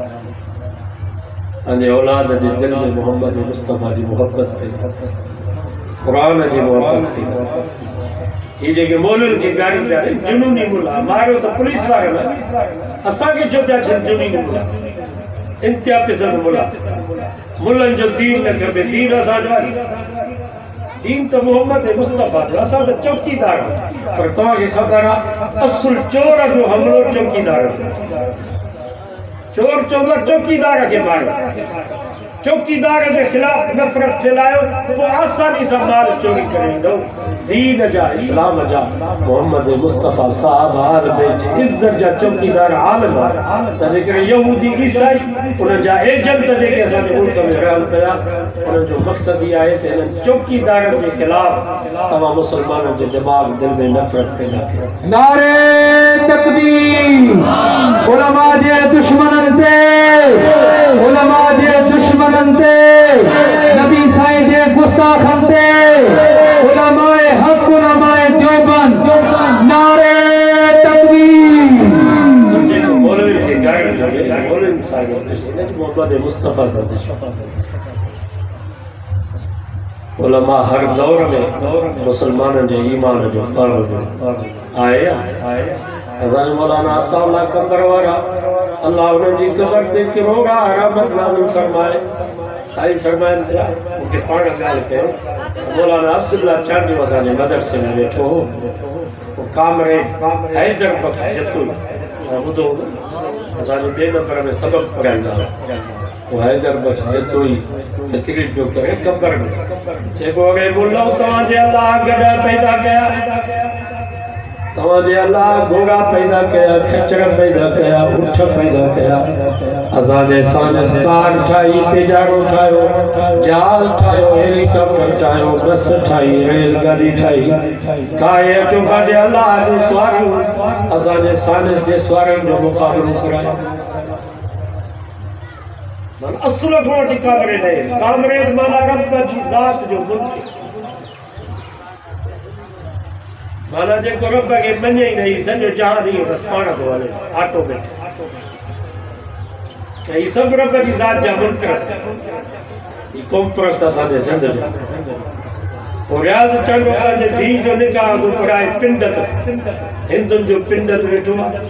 अने औलाद जे दिल में मोहम्मद मुस्तफ़ा जी मोहब्बत थे कुरान जी मोहब्बत थी ये जेके मौलवी के गाड़ी जाने जुनूनी मुल्ला मारो तो पुलिस वाले ना असा के जो जा जुनूनी मुल्ला इंतहा पसंद मुल्ला मुल्लन जो दीन न खपे दीन असा जो दीन तो मोहम्मद मुस्तफ़ा जो असा तो चौकीदार पर तवा के खबर असल चोर जो हमलो चौकीदार चोर चौदह चौकीदार के मारो चौकीदार के खिलाफ नफरत फैलायो तो आसानी से माल चोरी करे दो दीन जा इस्लाम जा मोहम्मद मुस्तफ़ा साहब हाल में इज्जत जा चौकीदार आलम तने करे यहूदी ईसाई उन जा एजेंट जेके असन मुल्क में रहन पिया उन जो मकसद ही आहे त चौकीदार के खिलाफ तमाम मुसलमानों के दिमाग दिल में नफरत पैदा करे नारे तकबीर उलमा जे दुश्मनन ते उलमा जे दुश्मनन ते नबी साईं जे गुस्ताखन ते उलमाए हक उलमाए देवबंद नारे तकबीर समझे को मौलवी के गाइड जो मौलवी साहब मोहम्मद मुस्तफ़ा साहब उलमा हर दौर में मुसलमानों के ईमान जो पर्व आए हज़रत मौलाना अताउल्लाह कब्र वाला अल्लाह उन्हें कब्र दे के रोड़ा रहमत नाज़िल फरमाए साईं फरमाए उनके पाण गाल के मौलाना अब्दुल्ला चांदी असांजे मदरसे में बैठो हो वो कामरे हैदर बख्श जतुई ॿुधो असांजे ॿिए नंबर में सबक पढ़ाईंदा वो हैदर बख्श जतुई तकलीफ़ जो करे कब्र में जेको अॻे मुल्ला तव्हांजे अल्लाह गॾा पैदा कया तव्हांजे अल्लाह घोड़ा पैदा कया खच्चर पैदा कया ऊठ पैदा कया असांजे साइंसदान ठाही पेजारो ठाहियो जहाज ठाहियो हेलीकॉप्टर ठाहियो बस ठाही रेलगाड़ी ठाही काए अचो काॾे अल्लाह जो स्वारियूं असांजे साइंस जे स्वारनि जो मुक़ाबिलो करायो माना असुल खां वठी कामरे माना रब जी ज़ात जो मुल्क माना जेको रब के मञे ही नहीं सॼो जहान ही बस पाण थो हले ऑटोमेटिक ही सब रब जी ज़ात जा मुल्क ही कॉम्प्रेस असांजे सिंध जो पोइ रियाज़ चंडो पंहिंजे धीउ जो निकाह थो कराए पिंडत हिंदुनि जो पिंडत वेठो आहे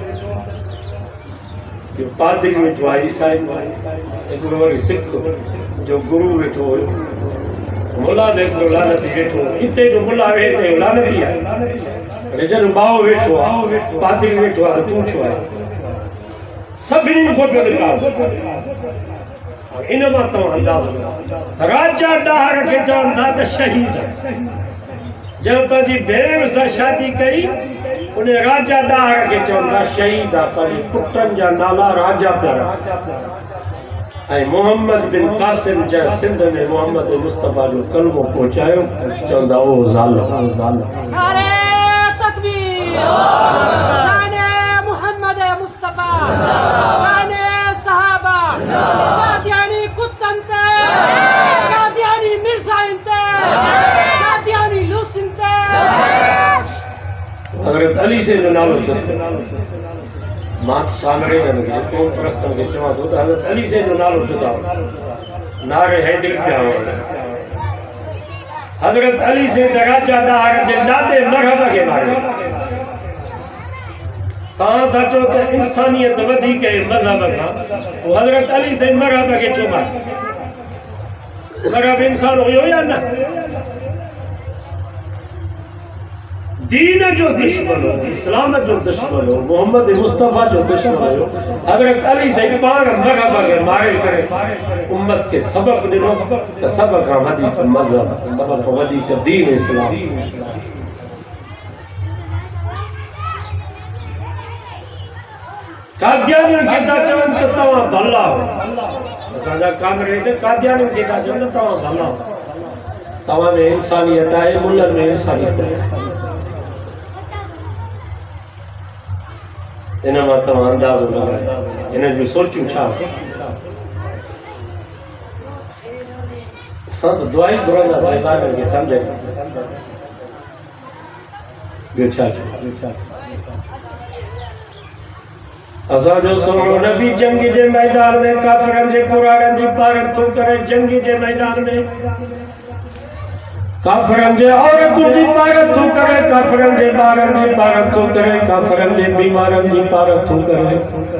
जो पादरी वेठो आहे ईसाई हिकिड़ो वरी सिख जो गुरु वेठो हुयो मुला देखो लानती वेठो इते जो मुला वेठो लानती है जन बाओ वेठो पादरी वेठो तो तू छो है सभिनी को गॾु इन मां तव्हां अंदाज़ो राजा ॾाहर खे चवनि था त शहीद जंहिं पंहिंजी भेण सां शादी कई उन राजा ॾाहर खे चवनि था शहीद आहे पंहिंजे पुटनि जा नाला राजा पिया ऐं मोहम्मद बिन कासिम जा सिंध में मोहम्मद मुस्तफ़ा जो कलमो पहुंचायो चवंदा ओ ज़ालिम नारे तकबीर शाने मोहम्मद मुस्तफ़ा शाने सहाबा कादियानी कुत्तन ते कादियानी मिर्ज़ाइन ते कादियानी लूसिन ते हज़रत अली से जो नालो मां कामरे में को प्रश्न के जवाब दो हज़रत अली से जो नालो जुदा नारे हैदर क्या हो हज़रत अली से राजा ॾाहर जे ॾाॾे मरहब के मारे तव्हां था चओ त इंसानियत वधीक मज़हब खां वो हज़रत अली से मरहब के छो मारे मरहब इंसान हुयो या न दीन जो दुश्मन हो इस्लाम जो दुश्मन हो मोहम्मद मुस्तफ़ा जो दुश्मन हो हज़रत अली से पाण मरहब के मारे करे उम्मत के सबक ॾिनो त सब खां वधीक मज़हब सब खां वधीक दीन इस्लाम कादियानी के ता चवन त तवा भला असांजा कांग्रेस कादियानी के ता चवन तवा भला तवा में इंसानियत है मुल्लन में इंसानियत है इन मां तवा अंदाज़ो लगाए इन जो सोचूं छा सब दुआई घुरंदा सरकार के समझे ॿियो छा असांजो सोनो नबी जंग जे मैदान में काफिरन जे पुराणन जी पारत थो करे जंग जे मैदान में काफिरन जे औरतों जी पारत थो करे काफिरन जे ॿारन जी पारत थो करे काफिरन जे बीमारन जी पारत थो करे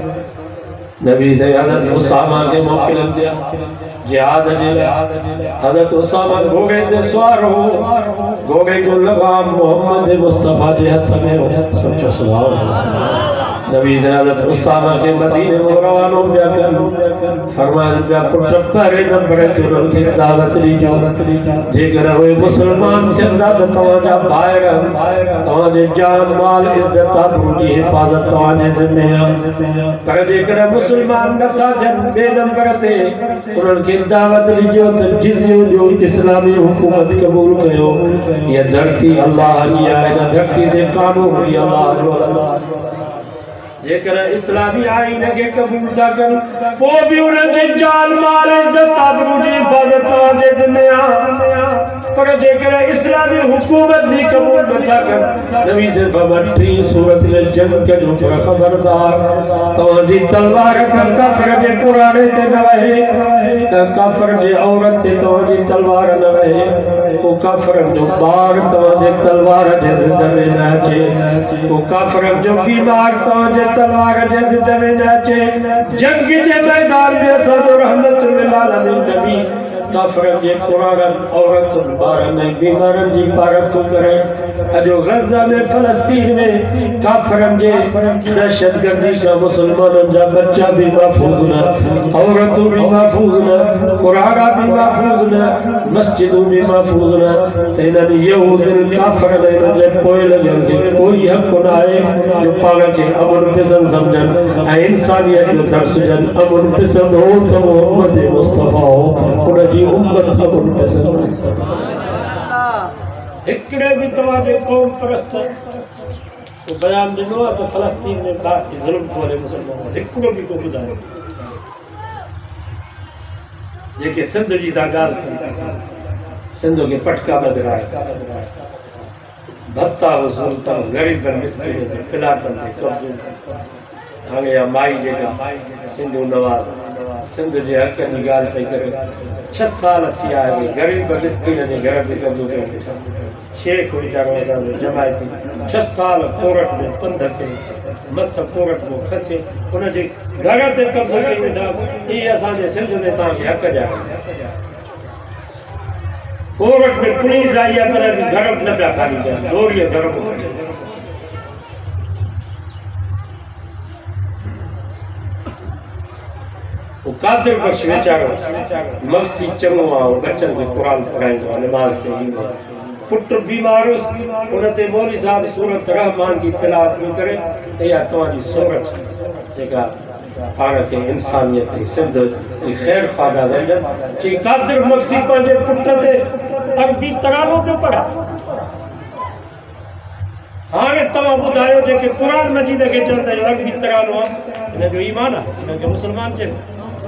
नबी से हज़रत उसामा के मोकिलन दिया जिहाद जे लाइ हज़रत उसामा घोड़े ते सवार हो घोड़े जो लगाम मोहम्मद मुस्तफा जे हथ में हो सचो सुभान नबी से हज़रत उसामा के मदीने में रवानो पिया कन फरमाया पिया पुट परे न परे तुरन के दावत ॾिजो जेकर उहे मुसलमान चंदा त तव्हांजा ॿाहिर तव्हांजे जान माल इज़त आबरू जी हिफ़ाज़त तव्हांजे ज़िम्मे आहे पर जेकर मुसलमान नथा थियनि ॿिए नंबर ते उन्हनि खे दावत ॾिजो त जिज़ियो जो इस्लामी हुकूमत क़बूल कयो इहा धरती अल्लाह जी आहे इन धरती ते कानून बि अल्लाह जो आहे जेकर इस्लामी आईन के कबूल था कर पोइ बि उनजे जान माल इज़त आबरू जी हिफ़ाज़त तव्हांजे ज़िम्मे आहे पर जेकर इस्लामी हुकूमत भी कबूल नथा कर नबी से बमठी सूरत में जंग के जो खबरदार तव्हांजी तलवार काफिर जे पुराणे ते न वहे काफिर जे औरत ते तव्हांजी तलवार न वहे वो काफिर जो ॿार तव्हांजे तलवार जे ज़िद में न अचे वो काफिर जो बीमार तव्हांजे तलवार जे ज़िद में न अचे जंग जे मैदान में असांजो रहमतुल लिल आलमीन नबी काफिर जे पुराणन औरतुनि ॿारनि ऐं बीमारनि जी पारत थो करे अॼु गज़ा में फ़लस्तीन में काफिरनि जे दहशतगर्दी खां मुसलमाननि जा बच्चा भी महफूज़ न औरतूं भी महफूज़ न पुराणा भी महफूज़ न मस्जिदूं भी महफूज़ न त हिननि यहूदियुनि काफिरनि हिननि जे पोइ लॻियलनि खे कोई हक़ न आहे जो पाण खे अमन पसंद सम्झनि ऐं इंसानियत जो दर्स ॾियनि अमन पसंद हो त मोहम्मद मुस्तफ़ा हो उनजी उम्मत अमन पसंद हिकिड़े भी तव्हांजे क़ौम परस्त बयान ॾिनो आहे त फ़लस्तीन में ज़ुल्म थो हले मुसलमान हिकिड़ो बि को ॿुधायो जेके सिंध जी था ॻाल्हि कनि सिंध खे पटका ॿधाए भत्ता वसूलता ग़रीबनि मिसकिन प्लाटनि ते कब्ज़ो हाणे या माई जेका सिंधू नवाज़ सिंध जे हक़नि जी ॻाल्हि पई करे 6 साल थी आहे ग़रीब मिसकिन जे घर ते कब्ज़ो कयो शेख वीचारो असांजो जमायती 6 साल कोर्ट में पंध के मस कोर्ट में खसे उनजे घर ते कब्ज़ो कई वेठा इहे असांजे सिंध में तव्हांखे हक़ ॾिया कोर्ट में पुलिस आई आहे पर बि घर न पिया खाली कनि ज़ोरीअ घर वो कादिर बख्श वेचारो मक्सी चङो आहे बच्चनि खे क़ुरान पढ़ाईंदो आहे नमाज़ ते ईंदो आहे पुट बीमार उन ते मौलवी साहब सूरत रहमान की तिलावत पियो करे त इहा तव्हांजी सूरत जेका पाण खे इंसानियत ऐं सिंध जी ख़ैर ख्वाजा सम्झनि चई कादिर मक्सी पंहिंजे पुट ते अरबी तरानो पियो पढ़ा हाणे तव्हां ॿुधायो जेके क़ुरान मजीद खे चवंदा आहियो अरबी तरानो आहे हिन जो ईमान आहे हिन खे मुस्लमान चइबो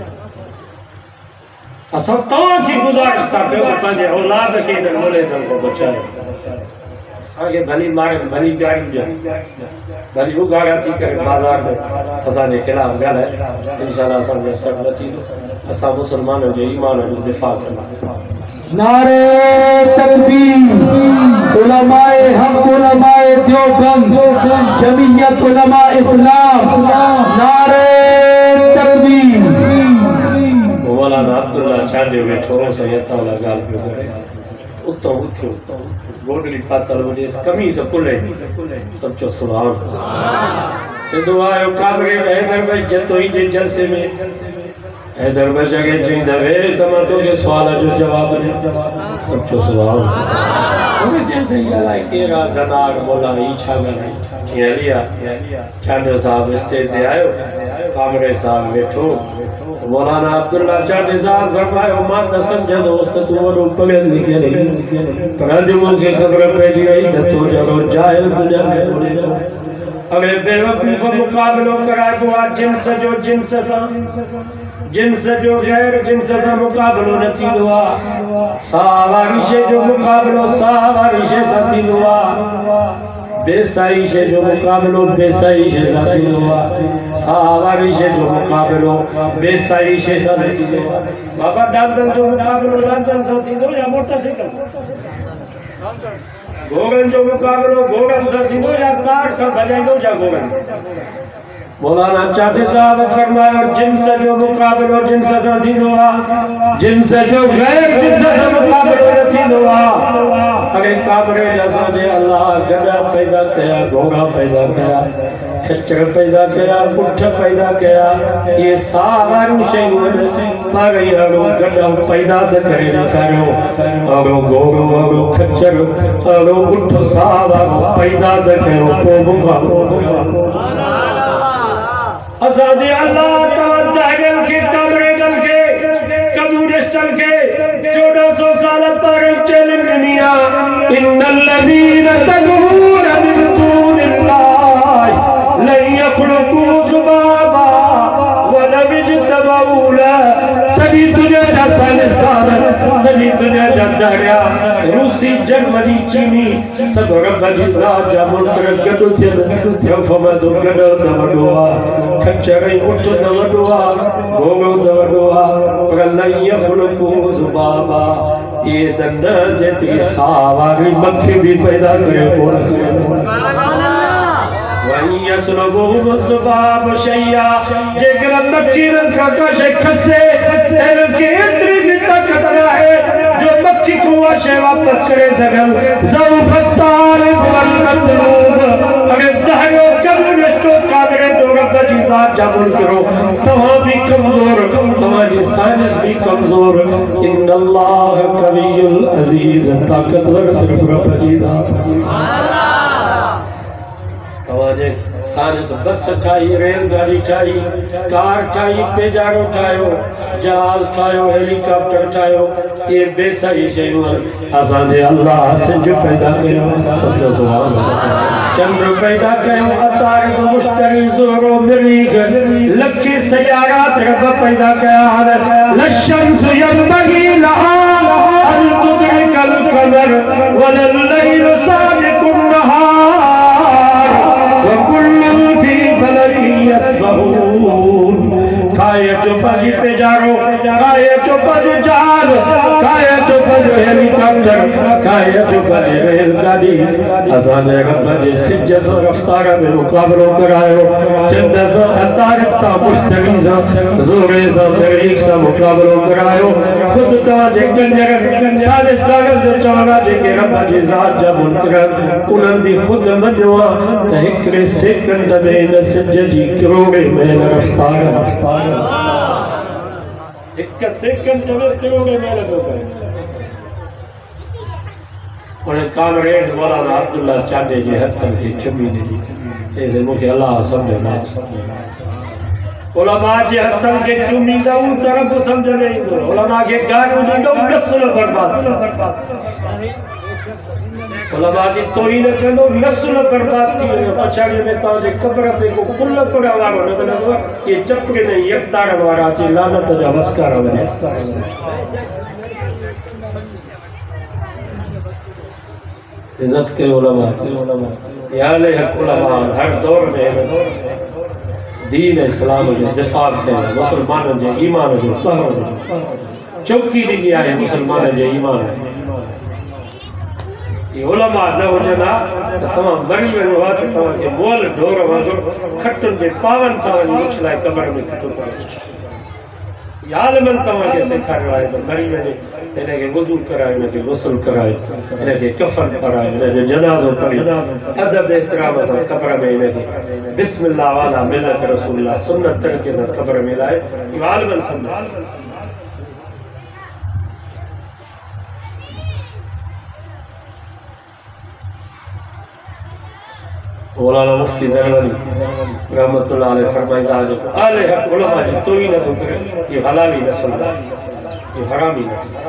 असां तव्हांखे गुज़ारिश था कयूं त पंहिंजे औलाद खे हिननि मुलहिदनि खां बचायो असांखे भली मारे भली गाड़ी ॾियनि भली उघाड़ा थी करे बाज़ार में असांजे ख़िलाफ़ ॻाल्हाए इंशाअल्लाह असांजो असरु न थींदो असां मुसलमाननि जे ईमान जो दिफ़ा कंदासीं नारे तकबीर उलमाए हक उलमाए देवबंद जमीयत उलमा इस्लाम नारे तकबीर मौलाना अब्दुल्ला शादी वेठो सैयदा वाला गाल पियो करे उतो उथियो गोडली पातल वॾे कमीज़ खुले सब चो सुभान सिंधु आयो काबरे में हैदर भाई जतोई जे जलसे में हैदर बचा के चींदा वे तमा तो के सवाल जो जवाब ने सब तो सवाल हमें कहते हैं यार के रात धनार बोला इच्छा गई किया चांद साहब स्टेज पे आयो कामरे साहब बैठो मौलाना अब्दुल्ला चांद साहब फरमायो मां कसम जो दोस्त तू वो पगल लिखे नहीं पर जो मुझे खबर पड़ी रही त तो जरो जाहिल दुनिया में अरे बेवकूफ मुकाबलो कराए बुआ जिनस जो गैर जिनस सा मुकाबलो न थींदो आ सावारी शे जो मुकाबलो सावारी शे सा थींदो आ बेसाई शे जो मुकाबलो बेसाई शे सा थींदो आ सावारी शे जो मुकाबलो बेसाई शे सा थींदो आ बाबा दादन जो मुकाबलो दादन सा थींदो या मोटरसाइकिल घोड़न जो मुकाबलो घोड़न सा थींदो या कार सा बजाइंदो या घोड़न मौलाना चाटे साहब फरमायो जिनस जो मुकाबलो जिनस सा थींदो आ जिनस जो गैर जिनस सा मुकाबलो न थींदो आ अरे कामरे जैसा ने अल्लाह गधा पैदा किया घोड़ा पैदा किया खच्चर पैदा किया पुठ पैदा किया ये सारी शयूं पर यारो गधा पैदा त करे ॾेखारियो और घोड़ो और खच्चर और उठ सावा पैदा त कयो पोइ मुकाबलो असांजे अल्लाह तवद्दागल के कामरेगल के कम्युनिस्टन के 1400 साल पर चैलेंज दिया इन्नल लज़ीना तदऊन मिन दूनिल्लाह लन यखलुकू ज़ुबाबा वलम यजतमऊ लह सभी तुझे साइंसदान सभी तुझे दरिया रूसी जर्मनी चीनी सब रब जी ज़ात जा मुल्क गॾु थियनि रफ़मद गॾु त वॾो आहे खच्चर उठ त वॾो आहे घोड़ो त वॾो आहे पर लन यखलुकू ज़ुबाबा ये दंड जेतिरी सावारी मक्खी भी पैदा करे कोन सुभान वही यसलबुहुम ज़ुबाब शैया जेकर मक्खी रखा कशे खसे तेरे के इतनी भी ताकत है जो मक्खी को वाशे वापस करे सकल ज़ौफतार वल मतलूब अगर दहरो कम्युनिस्टो कागरे दो रब जी ज़ात जामुल करो तमाम भी कमजोर तुम्हारी साइंस भी कमजोर इन्नल्लाह कवियुल अजीज ताकतवर सिर्फ रब जी ज़ात तवाजे साइंस बस ठाई रेलगाड़ी ठाई कार ठाई पेजारो ठायो जहाज ठायो हेलीकॉप्टर ठायो ये बेसई शयूं असांजे अल्लाह सिंज पैदा कयो सचो सुभान चंद्र पैदा कयो अतारिब मुश्तरी ज़ोरो मरीग लखी सयारात रब पैदा कया लशम्स यंबगी लहा अन तुदरिकल कमर वलल लैल साबिकुन नहार वकुल्लुन फी फलकी यस्बहून खाए चुपजी पेजारो खाए चुपज जाल खाए चुपज हेलीकॉप्टर खाए चुपज रेलगाड़ी असांजे रब जे सिज सां रफ्तार में मुकाबलो करायो चंद सां अतारिब सां मुश्तरी सां ज़ोरे सां तहरीक सां मुकाबलो करायो खुद तव्हांजे कंजर सालिसदारनि जो चवणा जेके रब जी ज़ात जा मुनकर उन्हनि बि ख़ुदि मञियो आहे त हिकिड़े सेकंड में हिन सिज जी करोड़े मैल रफ्तार एक सेकंड में करोड़े मैल थो करे उन्हें कामरेड मौलाना अब्दुल्ला चांडे जे हथनि खे चुमी ॾिनी ऐसे मूंखे अलाह सम्झ में उलमा जे हथनि खे चुमींदो त रब सम्झ में ईंदो उलमा खे गालियूं ॾींदो नस्ल बर्बाद उलमा की तोहीन कंदो नस्ल बर्बाद थी वेंदो पछाड़ीअ में तव्हांजे कब्र ते को कुल पुर वारो न मिलंदो ये चपड़े में यकतार वारा अची लानत जा वस्कार वञे इज्जत के उलमा याले हक उलमा हर दौर में दीन इस्लाम जो दिफा कयो मुसलमाननि जे ईमान जो पहरो चौकी ॾिनी आहे मुसलमाननि जे ईमान ये उलमा न हुजनि त तव्हां मरी वञो आहे त तव्हांखे मोल ढोर वांगुरु खटुनि जे पावनि सां वञी उछलाए कब्र में खटो करे आलमन तव्हांखे सेखारियो आहे त मरी वञे हिनखे वुज़ू करायो, हिनखे गुस्ल करायो, हिनखे कफ़न करायो, हिनजो जनाज़ो पढ़ी अदब एतिराम सां क़ब्र में हिनखे बिस्मिल्लाह वाला मिलत रसूलुल्लाह सुन्नत तरीक़े सां क़ब्र में लाहे। इहो आलमन सम्झो। मौलाना मुफ्ती ज़रवरी रहमतुल्लाह अलैह फरमाईंदा जो आले हक़ उलमा जी तो ही नथो करे, ये हलाली नस्ल आहे, ये हरामी नस्ल आहे।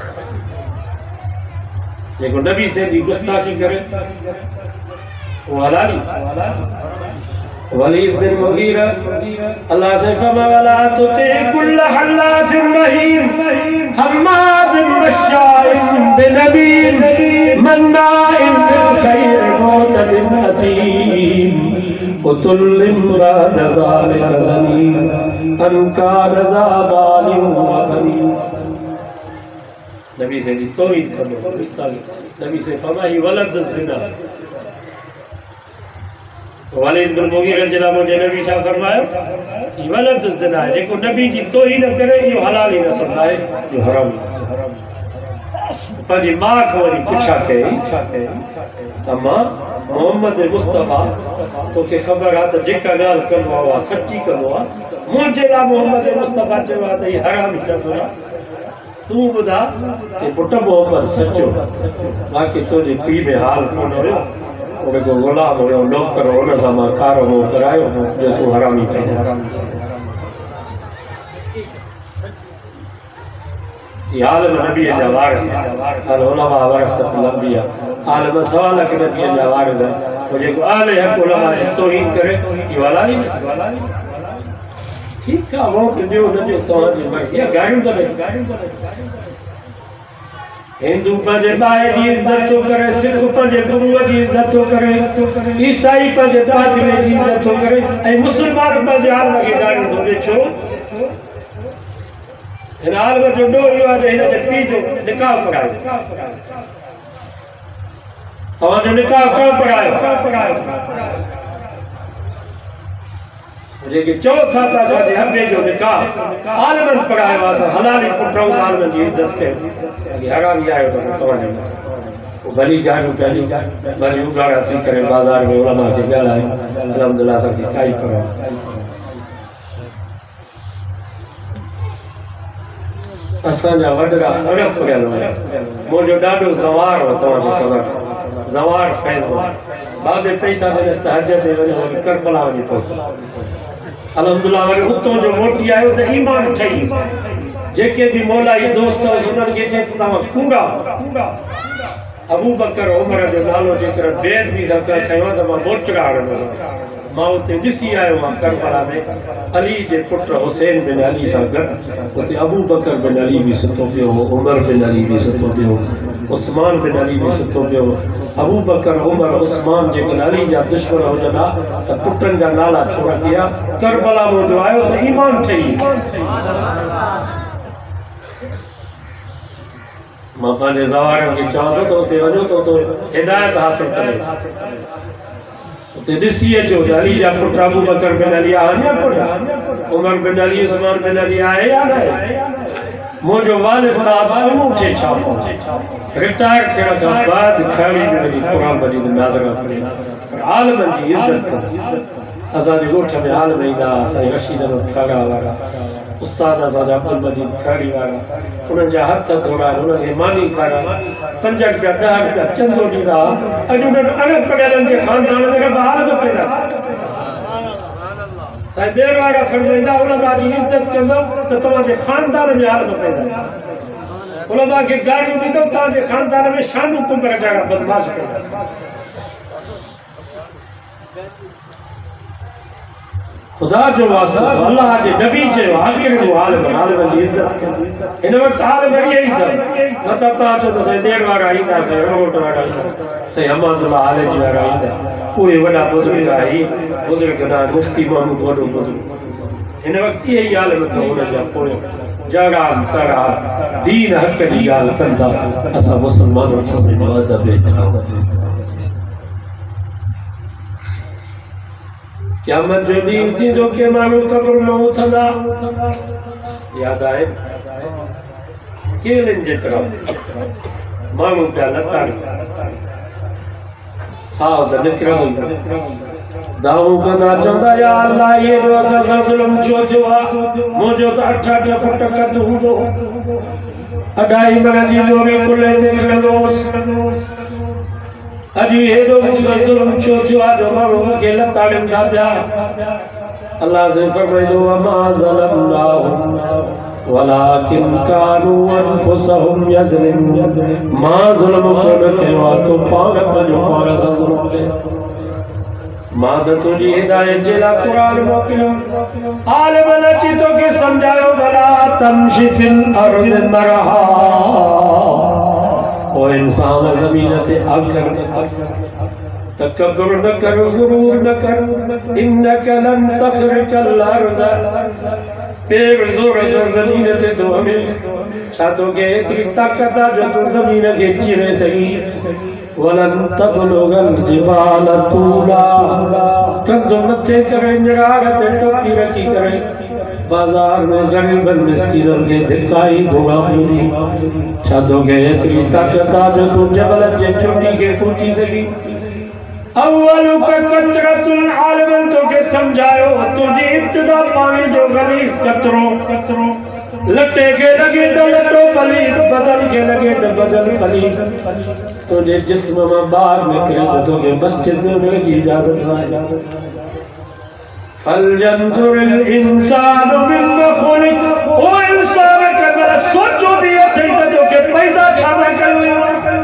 जेको नबी से दी गुस्ताखी करे वो हलाली। वलीद बिन मुगीरा अल्लाह से फरमा वला तुति कुल्ल हल्लाफिन महीन हम्माज़िन मश्शाइन बिनबीन मन्नाइन बिलखैर मुतदिन असीम उतुल्लिम राद ज़ालिक ज़मीन अनकार ज़ाबालिम व बनीन। नबी से दी तौहीद करो गुस्ताखी। नबी से फरमा ही वलद ज़िना। वालिद बिन मुगीरा जिला मुझे नबी छा फरमायो ये वलद ज़िना है, जेको नबी जी तौहीद न करे इहो हलाली नस्ल आहे, इहो हरामी नस्ल। पंहिंजी मां खां वरी पुछा कई त मां मोहम्मद मुस्तफ़ा तोखे ख़बर आहे त जेका ॻाल्हि कंदो आहे सची कंदो आहे, मुंहिंजे लाइ मोहम्मद मुस्तफ़ा चयो आहे त हीउ हरामी नस्ल आहे। तूं ॿुधा कि पुट मोहम्मद सचो, बाक़ी तुंहिंजे पीउ में हाल कोन हुयो, उनको गुलाम हुयो नौकर, उन सां मां कारो मोह करायो जो तूं हरामी कई। ये आलम नबी जा वारिस अल उलमा वरसतुल अंबिया। आलम सवाल के नबी जा वारिस तो जेको आले हक़ उलमा जी तौहीद करे इहो हलाली नस्ल। ठीक आहे, वोट ॾियो न ॾियो तव्हांजी मर्ज़ी आहे। गाड़ियूं त हिंदू पंहिंजे भाउ जी इज़त थो करे, सिख पंहिंजे गुरूअ जी इज़त थो करे, ईसाई पंहिंजे पादरे जी इज़त थो करे, ऐं मुस्लमान पंहिंजे आलम खे गाड़ियूं थो ॾे। छो? हिन आलम जो ॾोह इहो आहे त हिनजे पीउ जो निकाह करायो। तव्हांजो निकाह कोन करायो। जेके चओ था त असांजे हबे जो निकाह आलमन पढ़ायो आहे, असां हलाली पुटूं आलमन जी इज़त कयूं। हरामी आयो त तव्हांजो भली ॻाल्हियूं पंहिंजी भली उगाड़ा थी करे बाज़ार में उलमा खे ॻाल्हायूं, अलहमदुलिल्लाह असांखे काई करो। असांजा वॾरा अरब पढ़ियल हुया। मुंहिंजो ॾाढो ज़वार हो, तव्हांखे ख़बर ज़वार फैज़ हो। बाबे पैसा ॾिनसि त हज ते वञो, वरी करबला वञी पहुतो। अलहमदुलिल्लाह वरी उतों जो मोटी आयो त ईमान ठही। जेके भी मौलाई दोस्त उन्हनि खे चए तव्हां कूड़ा। अबू बकर उमर जो नालो जेकर बेद बि सां कयो त मां मोचड़ा हणंदुसि। मां उते ॾिसी आयो आहियां करबला में अली जे पुट हुसैन बिन अली सां गॾु उते अबू बकर बिन अली बि सुतो पियो, उमर बिन अली बि सुतो पियो, उस्मान बिन अली बि सुतो पियो। अबू बकर उमर उस्मान जेकॾहिं अली जा दुश्मन हुजनि हा त पुटनि जा नाला छो रखिया। करबला में जो आयो त ईमान ठही। मां पंहिंजे ज़वारनि खे चवां थो त उते वञो त उते हिदायत हासिल करे उते ॾिसी अचो त अली जा पुट अबू बकर बिन अली आहे न पुट, उमर बिन अली उस्मान बिन अली आहे या न आहे। मुंहिंजो वालिद साहब अंगूठे छापो रिटायर थियण खां बाद खड़ी में वञी क़ुरान मजीद नाज़िरा पढ़ी। आलमनि जी इज़त कनि। असांजे ॻोठ में आलम ईंदा, असांजे रशीद अहमद खाड़ा वारा उस्ताद, असांजा अब्दुल मजीद खाड़ी वारा, उन्हनि जा हथ धोड़ाए, उन्हनि खे मानी खाराए, 5 रुपया 10 रुपया चंदो ॾींदा। अॼु उन्हनि अरब पढ़ियलनि जे ख़ानदान में आलम पैदा। साईं ॿियर वारा फरमाईंदा उलमा जी इज़त कंदो त तव्हांजे ख़ानदान में आलम पैदा। उलमा खे गाड़ियूं ॾींदो, तव्हांजे ख़ानदान में शानू कुंबर जहिड़ा बदमाश पैदा। खुदा जो वास्तो अल्लाह जे नबी चयो आखिर जो आलम जी इज़त कयो। हिन वक़्तु आलम इहे ई अथव। न त तव्हां चओ त साईं ॾेर वारा ईंदा, साईं रोट वारा ईंदा, साईं अहमदुल्लाह आले जी वारा ईंदा, उहे वॾा बुज़ुर्ग आहे। बुज़ुर्ग न मुफ्ती महमूद वॾो बुज़ुर्ग। हिन वक़्तु इहे ई आलम अथव। हुनजा पोइ जड़ा तड़ा दीन हक़ जी ॻाल्हि कंदा। असां मुस्लमाननि खे हुनजो अदब एतिराम। क़यामत जो ॾींहुं थींदो के माण्हू क़ब्र में उथंदा, याद आए केलन जेतरा मानू पिया लताड़ी साव द निकरम दाऊ कंदा चंदा या अल्लाह ये जो असा जुल्म छो थियो आ मुजो त 8 फुट कद हूंदो अढाई मन जी मोरी कुले ते खड़ोस अजी हेडो जुल्म छो थियो आ जो मानू के लताड़न था पिया अल्लाह से फरमाइदो मा ज़लमनाहुम वलाकिन कानू अनफुसहुम यज़लिमून मा ज़ुल्म कोन कयो तो पाण पंहिंजो पाण सां ज़ुल्म कयो मां त तुंहिंजी हिदायत जे लाइ क़ुरान मोकिलियो आलिम अची तोखे सम्झायो भला तमशी फिल अर्ज़ मरहा ओ इंसान ज़मीन ते आकर न कर तकब्बुर न कर गुरूर न कर इन्नका लन तखरिकल अर्ज़ पेड़ जोर से ज़मीन ते तो हमें छा तोखे एतिरी ताक़त आहे जो तूं ज़मीन खे चीरे सघी वलन तबलुगल जिबाल तूला कंधो मथे करे निराग ते टोपी रखी करे बाजार में गरीबन मिस्कीनन के धिकाई घोड़ा मिली छा तोखे एतिरी ताक़त आहे जो तूं जबल जे चोटी खे पहुची सघी अव्वलु का कतरतुल आलिमन तो के समझायो तुझे इब्तिदा पानी जो गलीज कतरो लटे के लगे तो लटो पलीत बदल के लगे तो बदल पलीत तुझे जिस्म में बाहर निकले तो तुझे मस्जिद में मिलने की इजाजत है फलयंजुरिल इंसानु मिम्मा खुलिक ओ इंसान का सोचो भी अथई तो तुझे पैदा छा न कयो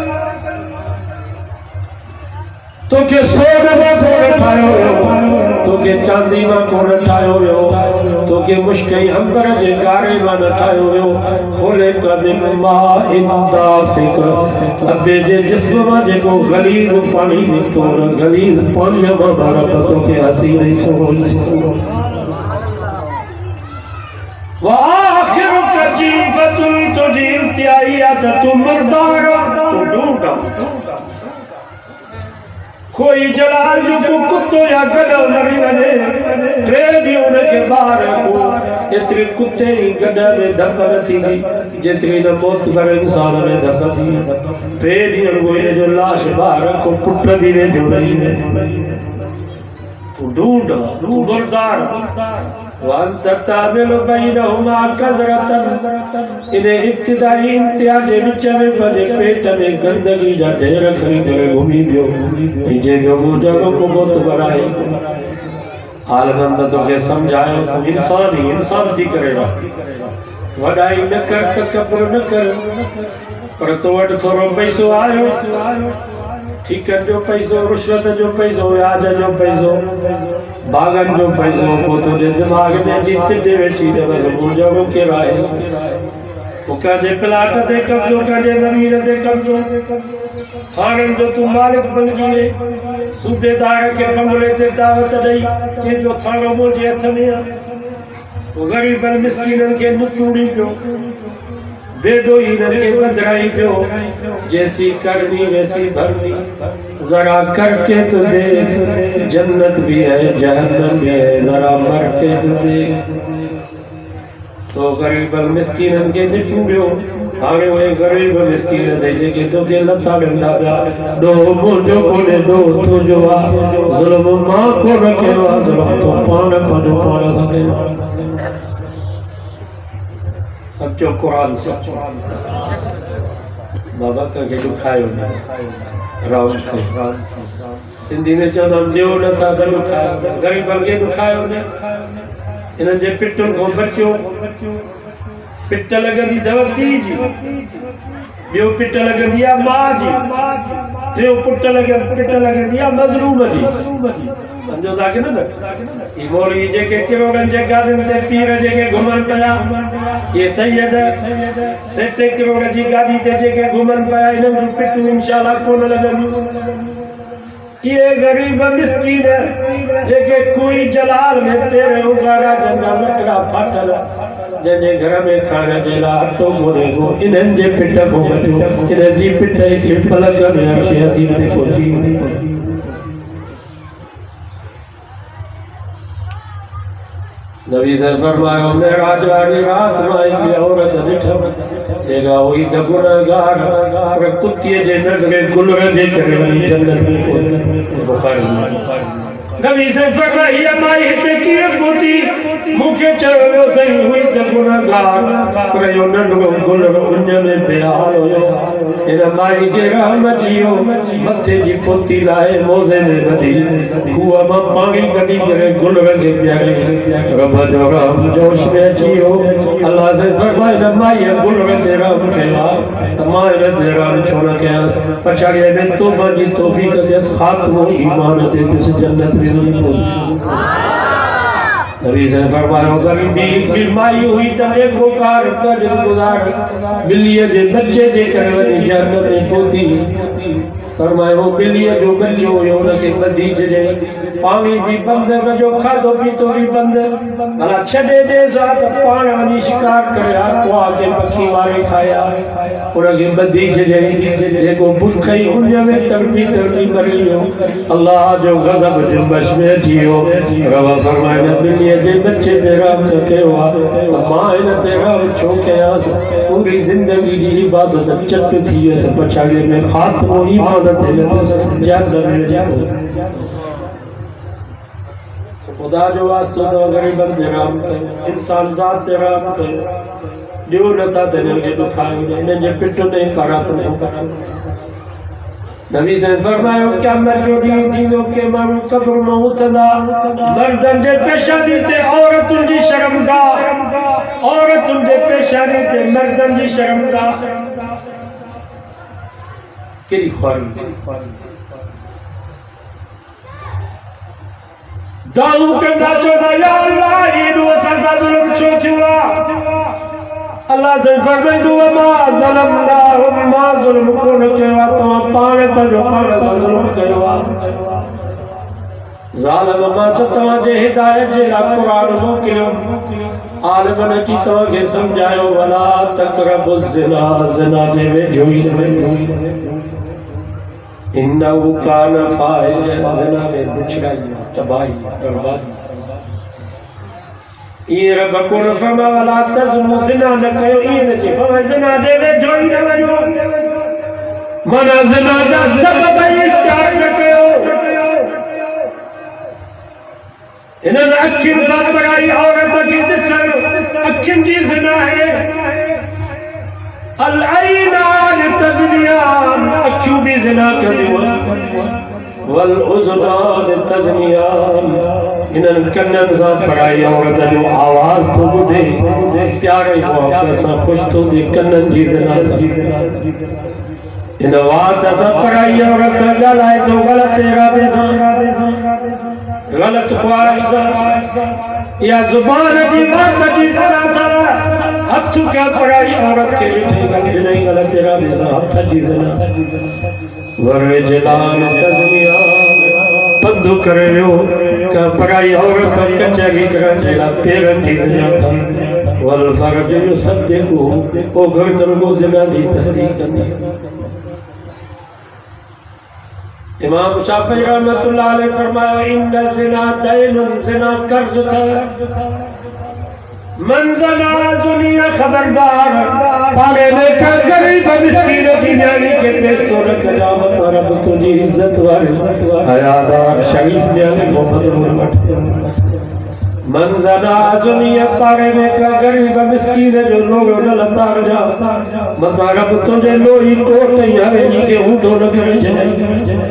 तोखे सोने में कोन ठायो तोखे चांदी में कोन ठायो तोखे मुश्किल अंबर जे गारे में न ठायो खोले कबिन मां इंदाफिक अबे जे जिस्म में जेको गलीज पानी निकतो गलीज पानी में बरफ तोखे हसी नहीं सो वा आखिर कजीफतुल तुझी इंतहाई तू मुर्दार तू ढूंढा कोई जलाल जो कुत्तो या गडो नरी वने टे ॾींहं के बाहर को एतिरे कुत्ते ही गड में धप न थींदी जेतिरी न मौत भरे इंसान में धप थी टे ॾींहं को जो लाश बाहर को पुट भी वेझो नहीं तू ढूंढ तू मुर्दार वन तताबिल बैनहुमा कज़रतन इन इब्तिदाई इंतिहा जे विच में पंहिंजे पेट में गंदगी जा ढेर खणी करे घुमी पियो पंहिंजे जो जगह को मौत भराए आलमन त तोखे सम्झायो तूं इंसान थी करे रह वॾाई न कर तकब्बुर न कर पर तो वटि थोरो पैसो आयो ठीकन जो पैसो रुश्वत जो पैसो व्याज जो पैसो बागन जो पैसो को तुझे दिमाग में जीत दे वेठी दे बस मुझो के राय ओका जे प्लाट ते कब्जो काजे जमीन ते कब्जो खानन जो तू मालिक बन गए सूबेदार के बंगले ते दावत दई के जो थानो मुझे हथ में गरीबन मिस्कीनन के नुकूड़ी जो बेडो ही के बदराई पियो जैसी करनी वैसी भरनी जरा करके तो देख जन्नत भी है जहन्नम भी है जरा मर के तो देख तो गरीब मिस्कीन के निकूबियो हाणे वे गरीब मिस्कीन दे जेके तो के लता गंदा पिया दो मुंजो कोने दो तुझो आ जुल्म मां को रखियो आ जुल्म तो पाण पंहिंजो पाण सके सच्चो कुरान सच्चो बाबा के दुखायो न राम सिंधी में चवंदा ॾियो नथा त दुखायो ग़रीबनि खे दुखायो न इन्हनि जे पिटुनि खां बचियो पिट लॻंदी अथव पीउ जी ॿियो पिट लॻंदी आहे माउ जी टियों पिट लॻंदी आहे मज़लूम जी समझो था कि न ये मौलवी जेके किरोड़नि जे गाॾियुनि ते पीर जेके घुमनि पिया ये सैयद टे किरोड़ जी गाॾी ते जेके घुमनि पिया इन्हनि जूं पिटूं इंशाअल्लाह कोन लॻंदियूं ये गरीब मिस्कीन जेके कोई जलाल में तेरे उगाड़ा जंगा लकड़ा फाटल जंहिंजे घर में खाइण जे लाइ अटो मोरेगो इन्हनि जे पिट खां बचियो इन्हनि जी पिट हिकिड़ी पलक में अर्श अज़ीम ते पहुची नबी से फरमायो मेराज वाली रात में एक औरत ॾिठम जेका हुई त गुनहगार पर कुत्तीअ जे नंढड़े गुलर जे करे वञी जन्नत में पहुती। बुखारी में नबी से फरमाया माई हिते कीअं पहुती मूंखे चयो वियो सही हुई त गुनहगार पर इहो नंढड़ो गुलर उन में बेहाल हुयो। इन माई जे रहमत जियो मथे जी पोती लाए मोज़े में बधी खूह मां पाणी कढी करे गुलर खे पियारी रब जो रहम जोश में अची वियो। अल्लाह से फरमाया माई गुलर ते रहम कयो त मां इन ते रहम छो न कयांसि पछाड़ीअ में तौबा जी तौफ़ीक़ ॾियसि ख़ात्मो ईमान ते ॾिस जन्नत में नबी से फरमायो गरीबी माई हुई त देखो कार कद गुज़ार बिल्लीअ जे बच्चे जे करे वञी जन्नत में पहुती। फरमायो बिल्लीअ जो बच्चो हुयो उनखे ॿधी छॾे पाणी बि बंदि जो खाधो पीतो बि बंदि भला छॾे ॾेसि हा त पाण वञी शिकार करे कुआ के पखी मारे खाया उनखे ॿधी छॾे जेको बुख ई उन में तड़पी तड़पी मरी वियो। अल्लाह जो गज़ब जुम्बश में अची वियो। रब फरमाए बिल्लीअ जे बच्चे ते रहम कयो आहे त मां हिन ते रहम छो कयांसि पूरी ज़िंदगी जी इबादत चट थी वियसि पछाड़ीअ में ख़ात्मो ईमान खुदा जो वास्तो तो गरीबन ते रहम कयो इंसान ज़ात ते रहम कयो ॾियो नथा त हिननि खे ॾुखायो हिननि जे पिट में पाराप न कयो। नबी से फरमायो क़यामत जो ॾींहुं थींदो के माण्हू क़ब्र मां उथंदा मर्दनि जे पेशानी ते औरतुनि जी शर्मगाह औरतुनि जे पेशानी ते मर्दनि जी शर्मगाह केड़ी ख्वारी दाऊ कंदा चोदा या अल्लाह इनो असां ज़ुल्म छो थियो अल्लाह से फरमाईंदो मा ज़लमनाहुम मा ज़ुल्म कोन कयो तव्हां पाण पंहिंजो पाण सां ज़ुल्म कयो ज़ालिम मां त तव्हां जे हिदायत जे लाइ क़ुरान मोकिलियो आलिमन की तव्हांखे सम्झायो वला तक़रबु ज़िना ज़िना जे वेझो ई न वञो इन्नहु कान फाहिशा ज़िना में बुछड़ाई तबाही बर्बादी ये रब को फरमा वला तज़नु ज़िना न कयो ये न चई फरमा ज़िना जे वेझो ई न वञो माना ज़िना जा सबब इख्तियार न कयो। इन्हनि अखियुनि सां पढ़ाई औरत खे ॾिसण अखियुनि जी ज़िना है अल ऐनान तज़नियान अखियूं भी ज़िना कंदियूं वल उज़नान तज़नियान इन्हनि कननि सां पढ़ाई औरत जो आवाज़ थो ॿुधे प्यारे मोहब्बत सां ख़ुशि थो थिए कननि जी ज़िना इन वात सां पढ़ाई औरत सां ॻाल्हाए थो ग़लति इरादे सां गलत ख्वाहिश या जुबान की बात की ज़िना अथव हथ क्या पढ़ाई औरत के ॾिठे नहीं गलत इरादे सां हथ जी ज़िना वरे जलाल तज़निया बंदो करे वियो का पढ़ाई औरत सां कचहरी करण जे लाइ पेरनि जी ज़िना कनि वल फर्ज जो सदिक़ु पोइ गर्दन को ज़िना जी तस्दीक़ कंदी। इमाम शाफी रहमतुल्लाह अलैह फरमाया इन्न ज़िना दैनुन ज़िना कर्ज था मन ज़ना दुनिया खबरदार पाले में का गरीब मिस्कीन की न्याणी के पेश तो न कयामत रब तुझी इज्जत वाले हयादार शरीफ न्याणी को मदरूर वठ मन ज़ना दुनिया पाले में का गरीब मिस्कीन जो लोग न लतार जा मता रब तुझे लोही कोट यानी के हूं तो न करे जने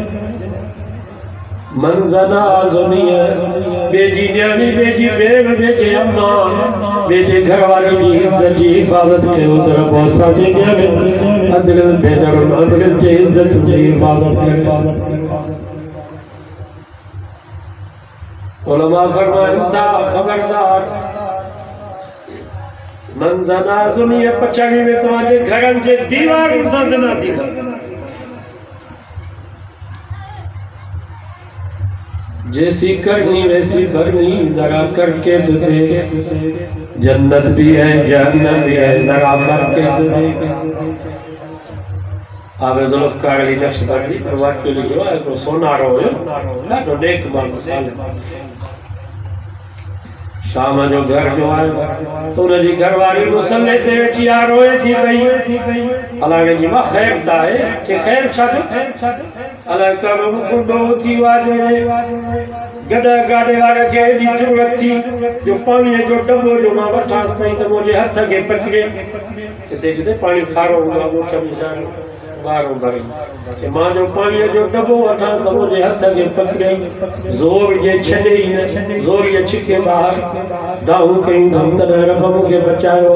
मन ज़ना दुनिया बेजी न्याणी बेजी बेग बेजे अम्मा बेजे घरवाली जी इज्जत जी हिफाज़त कयो त रब असांजी न्याणी अदल भेनर अदल जी इज्जत जी हिफाज़त करे। उलमा फरमाइनि था खबरदार मन ज़ना दुनिया पछाड़ी में तव्हांजे घरनि जे दीवारुनि सां ज़िना थी करे जैसी करनी वैसी भरनी जरा करके तो देख जन्नत भी है जहन्नम भी है जरा मर के तो देख। आवे ज़ुल्फ़कार अली नक्शबंदी पर वाक्य लिखियो है तो सोनारो हुयो ॾाढो नेक माण्हू साले शाम जो घर जो आयो तो उनजी घरवारी मुसल्ले ते वेठी आ रोए थी पई अल्लाह जी मां खैर ताए के खैर छा अल्लाह करो कुंडो थी वाजे गदा गाडे वाले के दी जरूरत थी जो पानी जो डब्बो जो मां वठास पई तो मुझे हथ के पकड़े किते पानी खारो हुआ वो कभी जान बारो भरे के मां जो पानी जो डब्बो वठा तो मुझे हथ के पकड़े जोर ये छडे ही न जोर ये छिके बाहर दाऊ कहीं हम त रब मुझे बचायो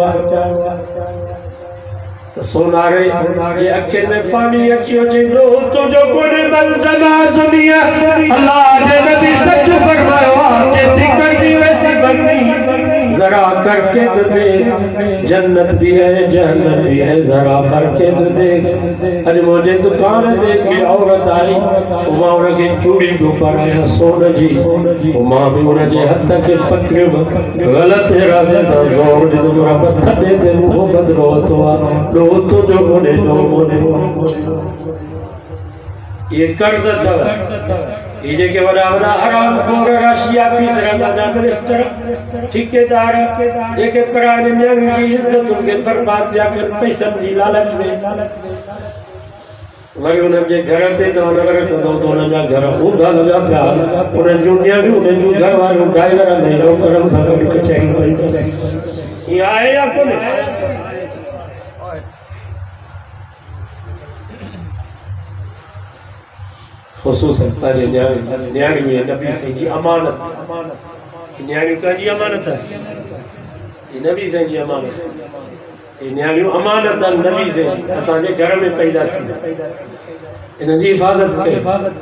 तो सोनारे ये अखिर में पानी अचियो जिंदो तो जो गुण बल समा दुनिया अल्लाह ने नबी सच फरमायो जैसी करनी वैसी बननी जरा करके तो देख जन्नत भी है जहन्नम भी है जरा करके तो देख अज मुझे दुकान देख औरत आई उमा उनके चूड़ी के ऊपर आया सोन जी उमा भी उनके हथ के पकड़े गलत इरादे से जोर दे मेरा पत्थर दे दे मोहब्बत रो तो जो बोले जो बोले ये कर्ज था ये के बराबर हराम खोर रशिया फीस रजा मिनिस्टर ठेकेदार जेके प्राण में की इज्जत उनके बर्बाद किया कर पैसा की लालच में वरी उनके घर ते तो नगर को दो ना घर उदा लगा पिया उन जुनिया भी उन जो घर वालों ड्राइवर नहीं लोग करम सा के चेक ये आए या कोन खुसूसन ताजे न्याणी नबी से जी अमानत न्याणी का जी अमानत है ये नबी से जी अमानत ये न्याणी अमानत नबी से असा जे घर में पैदा थी इन जी हिफाजत के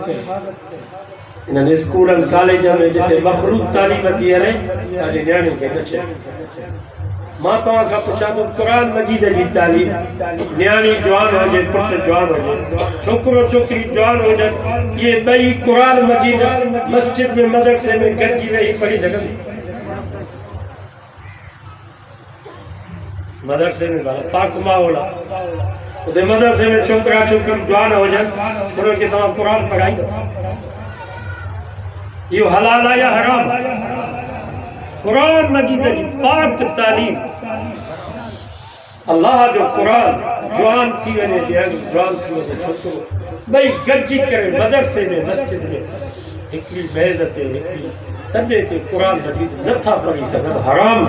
इन स्कूल कॉलेज में जिते मखलूक तालीम थी हले ताजे न्याणी के बचे मां तवा का पूछा तो कुरान मजीद की तालीम न्याणी जवान हो जे पुट जवान हो जे छोकरो छोकरी जवान हो जे ये बई कुरान मजीद मस्जिद में मदरसे में गजी वही पढ़ी सकती मदरसे में पाक माहौल उधर मदरसे में छोकरा छोकरी जवान हो जन उनके तवा कुरान पढ़ाई दो ये हलाल है या हराम कुरान मजीद की पाक तालीम अल्लाह जो कुरान जवान थी वने जवान थी वने छोकरो भाई गजी करे मदरसे में मस्जिद में हिकड़ी बेइज्जत हिकड़ी तबे ते कुरान मजीद नथा पढ़ी सकन हराम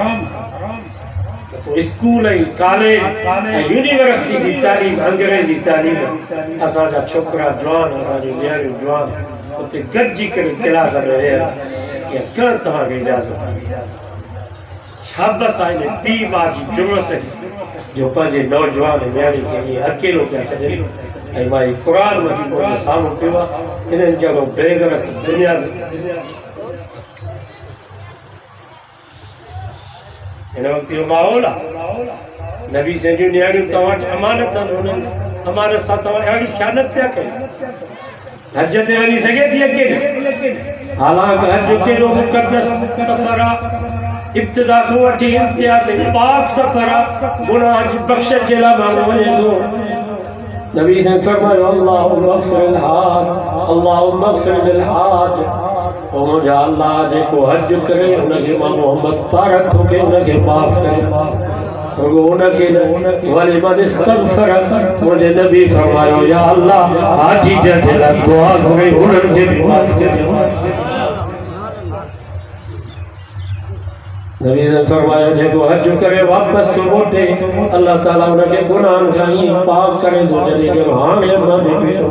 तो स्कूल है कॉलेज यूनिवर्सिटी की तालीम अंग्रेजी तालीम असा जा छोकरा जवान असा जो न्याणी जवान उते गजी करे क्लास में रहे ये कर तमा के इजाजत शाबाश आने पी मां की जरूरत है जो पाजे नौजवान न्याणी के लिए अकेलो क्या करे ऐ भाई कुरान में को सामने पिवा इन्हन जगह बेगरत दुनिया में इन वक्त यो माहौल नबी से जो न्याणी तवा अमानत हमारे साथ तवा यानी ख्यानत क्या करे हज ते वनी सके थी अकेले हालांकि हज के जो मुकद्दस सफरा इब्तिदा को वठी इंतहा ते पाक सफरा गुनाह जी बख्शिश जेला मांगो वने तो नबी से फरमायो अल्लाहुम्मा अग़फिर लिल हाज ओ मुझे अल्लाह जे को हज करे उनके मां मोहम्मद पारक के उनके माफ करे उनके वाले मन इस्तग़फर मुझे नबी फरमायो या अल्लाह हाजी जे दिला दुआ करे उनके भी माफ करे नबी ने फरमाया जो हज करे वापस तो मोटे अल्लाह ताला उनके गुनाह खाई पाक करे तो जने जो हां ये मां भी तो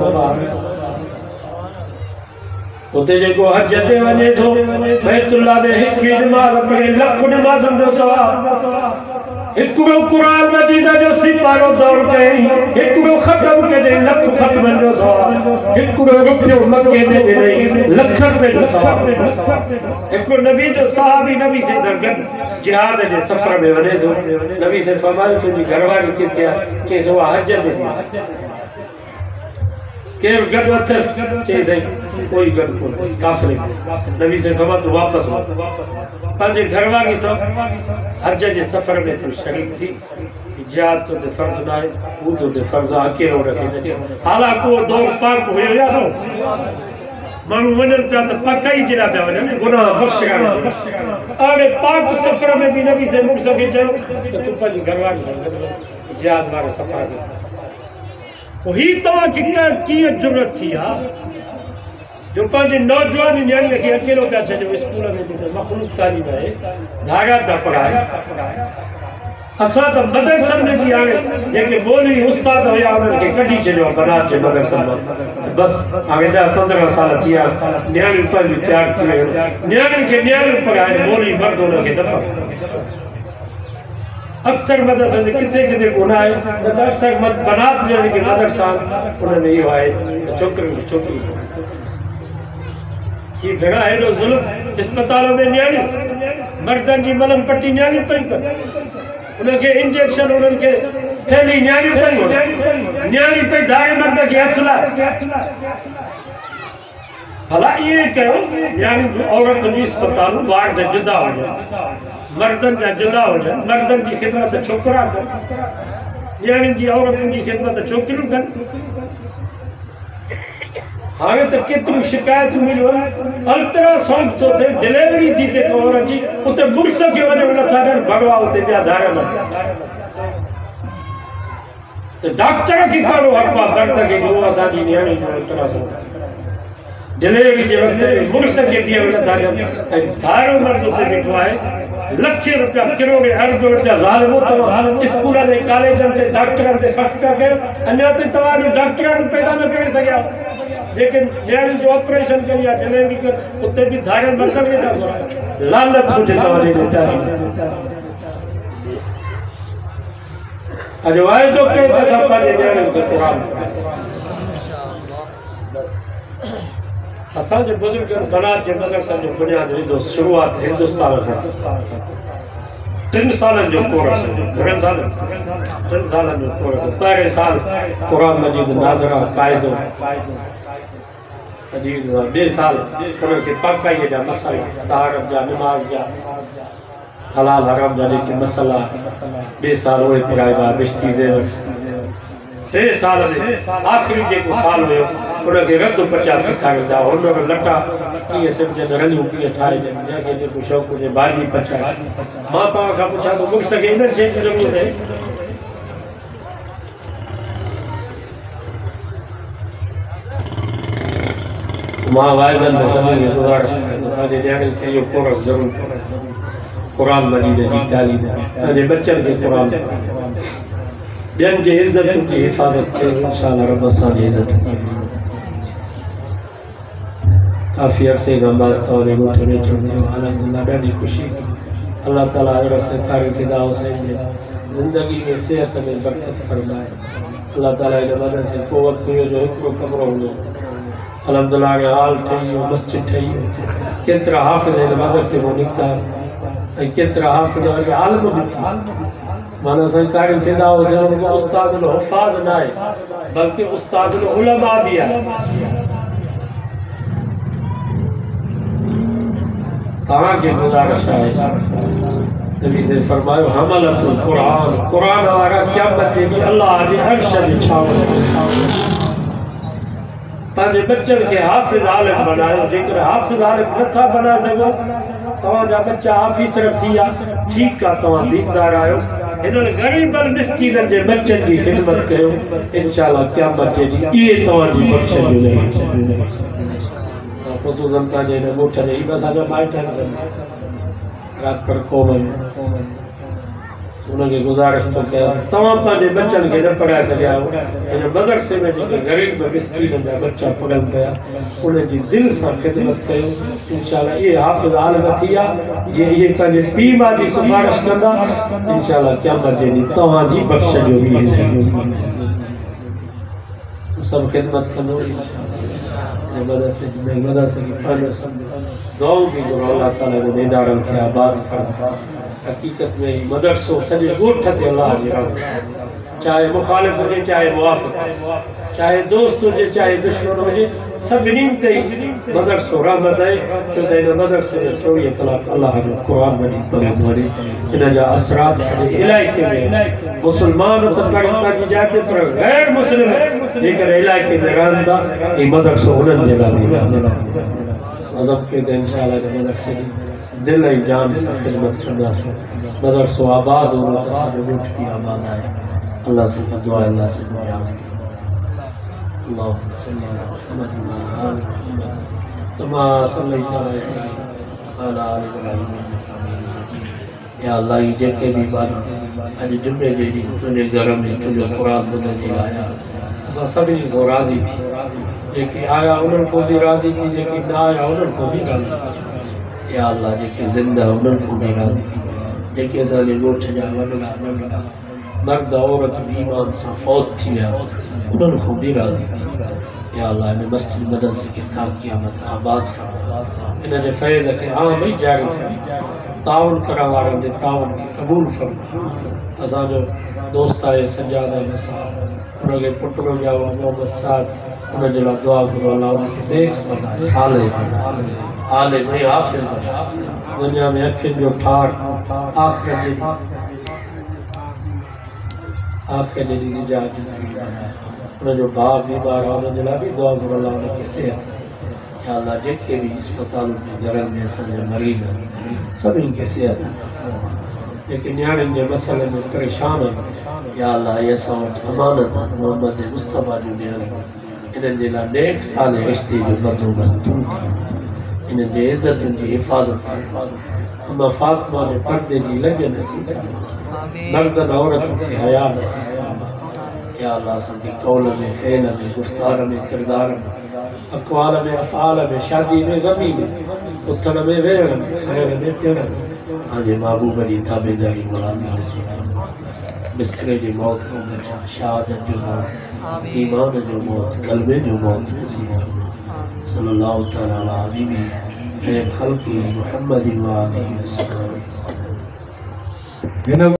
उते जो हज ते वने तो बैतुल्लाह में हिकड़ी नमाज पढ़े लख नमाज जो सवाब हिकड़ो कुरान मजीद जो सिपारो दौड़ गए हिकड़ो खत्म के दे लख खत्म जो सवाब हिकड़ो रुपयो मक्के दे नहीं लख रुपए जो सवाब हिकड़ो नबी जो सहाबी नबी से दरगद जिहाद जे सफर में वने तो नबी से फरमायो तुझी घरवारी किथे के सो हज दे केर गड वथस चे सही कोई गड को काफिले नबी से फरमा तो वापस पंजे घरवारी सब हज जे सफर में तो शरीक थी इजाद तो दे फर्ज ना है वो तो दे फर्ज अकेलो रखे हालांकि वो दौर पाक हुयो या नो मानू वजन पे तो पक्का ही जिला पे वजन गुनाह बख्श कर अरे पाक सफर में भी नबी से मुख सके जो तो तू पर घरवाली जिहाद वाले सफर में वही तवा की जुर्रत थी हा जो पंहिंजे नौजवान न्याणीअ खे अकेलो पिया छॾियो स्कूल में जेके मखलूक तालीम आहे धागा पिया पढ़ाए असां त मदरसनि में बि हाणे जेके मौलवी उस्ताद हुया उन्हनि खे कढी छॾियो बनात जे मदरसनि मां बसि हाणे 10-15 साल थी विया न्याणियूं पंहिंजूं तयारु थी वियूं न्याणियुनि खे न्याणियूं पढ़ाइनि मौलवी मर्द उन्हनि खे न पढ़ाइनि अक्सर मदरसनि में किथे किथे कोन आहे न त अक्सर बनात न्याणी खे मदरसा उनमें इहो आहे छोकिरियुनि खे छोकिरियूं ये भेड़ा है जो जुल्म अस्पतालों में न्याणी मर्दन की मलम पट्टी न्याणी पई कर उनके इंजेक्शन उनके थैली न्याणी पई हो न्याणी पे धागे मर्द के हथ ला भला ये कहो न्याणी औरत भी अस्पताल वार्ड में जुदा हो जाए मर्दन जा जुदा हो जाए मर्दन की खिदमत छोकरा कर न्याणी की औरत की खिदमत छोकरियों कर हाणे तो केतरी शिकायत मिलो अल्ट्रासाउंड तो थे डिलीवरी थी ते कोर जी उते मुर्स के वने नथा ॾियनि भगवा उते ॿिया धारा न तो डॉक्टर की करो हक़ आहे मर्द खे जो असांजी न्याणी जो अल्ट्रासाउंड डिलीवरी जे वक़्त में मुर्स के ॿिया नथा ॾियनि ऐं धारो मर्द उते बीठो आहे लखे रुपया करोड़े अरब रुपया ज़ालिमो स्कूल ने कॉलेजन ते डॉक्टरन ते ख़र्च पिया कयो अञा ते तव्हां डॉक्टरन पैदा न करे सघिया लेकिन न्याणी जो ऑपरेशन करिया डिलीवरी कर उते भी धारे मर्दन के था लानत हो जे तव्हां ॾे अॼु वाइदो कयो त असां पंहिंजे न्याणियुनि खे क़ुर असांजे बुज़ुर्गनि बनात जे मदरसनि जो बुनियाद विधो शुरूआत हिंदुस्तान खां 3 सालनि जो कोर्स घणनि सालनि 3 सालनि जो कोर्स पहिरें साल क़ुर मजीद नाज़रा क़ाइदो ॿिए साल उन्हनि खे पाकाईअ जा मसाला तहारत जा नमाज़ जा हलाल हराम जा जेके मसाला ॿिए साल उहे पढ़ाइबा बिश्ती दे 3 साल में आख़िरी जेको साल हुयो उनखे रद पचा सेखारींदा हुन लटा कीअं सिबजनि रलियूं कीअं ठाहिजनि जंहिंखे जेको शौक़ु हुजे भाॼी पचाए मां तव्हां खां पुछां थो मुड़ुस खे इन्हनि शयुनि जी ज़रूरत आहे मां वाइदनि में समय में गुज़ारिश पंहिंजे न्याणियुनि खे इहो कोर्स ज़रूरु क़ुर मजीद जी तालीम पंहिंजे बच्चनि खे क़ुर ॿियनि जे इज़त जी हिफ़ाज़त थिए इंशाअल्लाह रब असांजी इज़त काफ़ी अरसे खां बाद तव्हांजे ॻोठ में थियो अलहमदुलिल्लाह ॾाढी ख़ुशी अल्लाह ताला हज़रत सरकार फ़िदा हुसैन जे ज़िंदगी में सेहत में बरकत फरमाए अल्लाह ताला हिन मदरसे को वक़्तु हुयो जो हिकिड़ो कमरो हूंदो अलहमदुलिल्लाह हाणे हाल ठही वियो मस्जिद ठही वियो केतिरा हाफ़िज़ हिन मदरसे मां निकिता ऐं केतिरा हाफ़िज़ वरी आलिम बि थी माना सरकारी फ़िदा हुसैन उस्तादुल हुफ़ाज़ न आहे बल्कि उस्तादुल उलमा भी आहे तव्हांखे गुज़ारिश आहे नबी से फरमायो हमलतुल क़ुरान क़ुरान वारा क़यामत जे ॾींहुं अल्लाह जे अर्श जे छांव तव्हांजे बच्चनि खे हाफ़िज़ आलिम बनायो जेकर हाफ़िज़ आलिम नथा बनाए सघो तव्हांजा बच्चा हाफ़िज़ थी विया ठीकु आहे तव्हां दीनदार आहियो इन्हनि ग़रीबनि मिस्कीननि जे बच्चनि जी ख़िदमत कयो इंशाअल्लाह क़यामत जे ॾींहुं इहे तव्हांजी बख़्शिश जो ख़ुसूसन पंहिंजे हिन ॻोठ जे बि असांजा माइट आहिनि राजपर क़ौम में उनखे गुज़ारिश थो कयां तव्हां पंहिंजे बच्चनि खे न पढ़ाए सघिया आहियो हिन मदरसे में जेके ग़रीब मिस्कीननि जा बच्चा पढ़नि पिया उनजी दिलि सां ख़िदमत कयो इंशाअल्लाह इहे हाफ़िज़ आलिम थी विया जीअं इहे पंहिंजे पीउ माउ जी सिफ़ारिश कंदा इंशाअल्लाह क़यामत जे ॾींहुं तव्हांजी बख़्श जो बि सभु ख़िदमत कंदो मदरसे की दुआऊं भी अल्लाह ताला ने नेदारनि खे आबाद फरमाए हकीकत में मदरसो सॼे ॻोठ ते अल्लाह जी रहमत, चाहे मुखालिफ़ हुजे चाहे मुवाफ़िक़, चाहे दोस्त हुजे चाहे दुश्मन हुजे, सभिनी ते मदरसो रहमत आहे। छो त हिन मदरसे में 24 कलाक अल्लाह जो क़ुर मजीद पढ़ंदो वञे। हिन जा असरात सॼे इलाइक़े में मुस्लमान त पंहिंजी जाते पर गैर मुस्लिम जेकर इलाइक़े में रहनि था, ही मदरसो उन्हनि जे लाइ बि रहंदो। अज़ब के इंशाअल्लाह जो मदरसे जी दिल ऐं जान सां ख़िदमत कंदासीं। मदरसो आबाद हूंदो त असांजो ॻोठ बि आबाद आहे। अल्लाह से दुआ है, अल्लाह से दुआ है। अल्लाहुम्मा सल्ली अला मुहम्मद व अला आलि मुहम्मद कमा सल्लैता अला आलि इब्राहीम इन्नका हमीदुम मजीद। या अल्लाह जेके भी बाना अॼु जुमे जे ॾींहुं तुंहिंजे घर में तुंहिंजो क़ुर ॿुधण जे लाइ आया, असां सभिनी को राज़ी थी। जेके आया उन्हनि को भी राज़ी थी, जेके न आया उन्हनि को भी राज़ी थी। या अल्लाह जेके ज़िंदा उन्हनि को भी राज़ी थी। जेके असांजे ॻोठ जा वॾड़ा नंढड़ा मर्द औरत ईमान से फौत थी विया उन्हनि को भी राज़ी थी। या अल्लाह इन मस्जिद मदरसे के क़यामत आबाद फरमा, इन जे फैज़ खे आम ई जारी फरमा, ताउन करण वारनि जे ताउन खे क़बूल फरमा। असांजो दोस्त आहे सजाद अहमद साहब, उनखे पुट में ॼाओ मोहम्मद साद, उनजे लाइ दुआ करो अल्लाह उनखे देख बनाए, साले बनाए, आले में आख़िर बनाए, दुनिया में अखियुनि जो ठार आख़िर जे निजात जी ज़रिए बनाए। उनजो भाउ बीमार आहे, उनजे लाइ बि दुआ करो अल्लाह उनखे सिहत। या अल्लाह जेके भी अस्पताल में घर में असांजे मरीज़ आहिनि सभिनी खे सिहत अता। जेके न्याणियुनि जे मसइले में परेशान आहिनि, या अल्लाह इहे असां वटि अमानत आहिनि मोहम्मद मुस्तफ़ा जूं ॾियनि। इन्हनि जे लाइ नेक साल रिश्ते जो बंदोबस्तु तूं कर, इन्हनि जे इज़तुनि जी हिफ़ाज़त कर। अम्मा फातिमा जे पर्दे जी लॼ नसीब कर, मर्दनि औरतुनि खे हया नसीब फरमा। या अल्लाह असांखे कौल में, फ़ेल में, गुफ़्तार में, किरदार में, अक़वाल में, अफ़आल में, शादी में, गमी में, उथण में, वेहण में, खैर में, पियण में पंहिंजे महबूब जी ताबेदारी ग़ुलामी नसीब फरमा। बिस्तरे जी मौत को बचा, शहादत जो मौत, ईमान जो मौत, क़ल्बे जो मौत नसीब फरमा। सल्लल्लाहु तआला अला हबीबी खैर खल्क़ी मुहम्मद व आलिहि वसल्लम।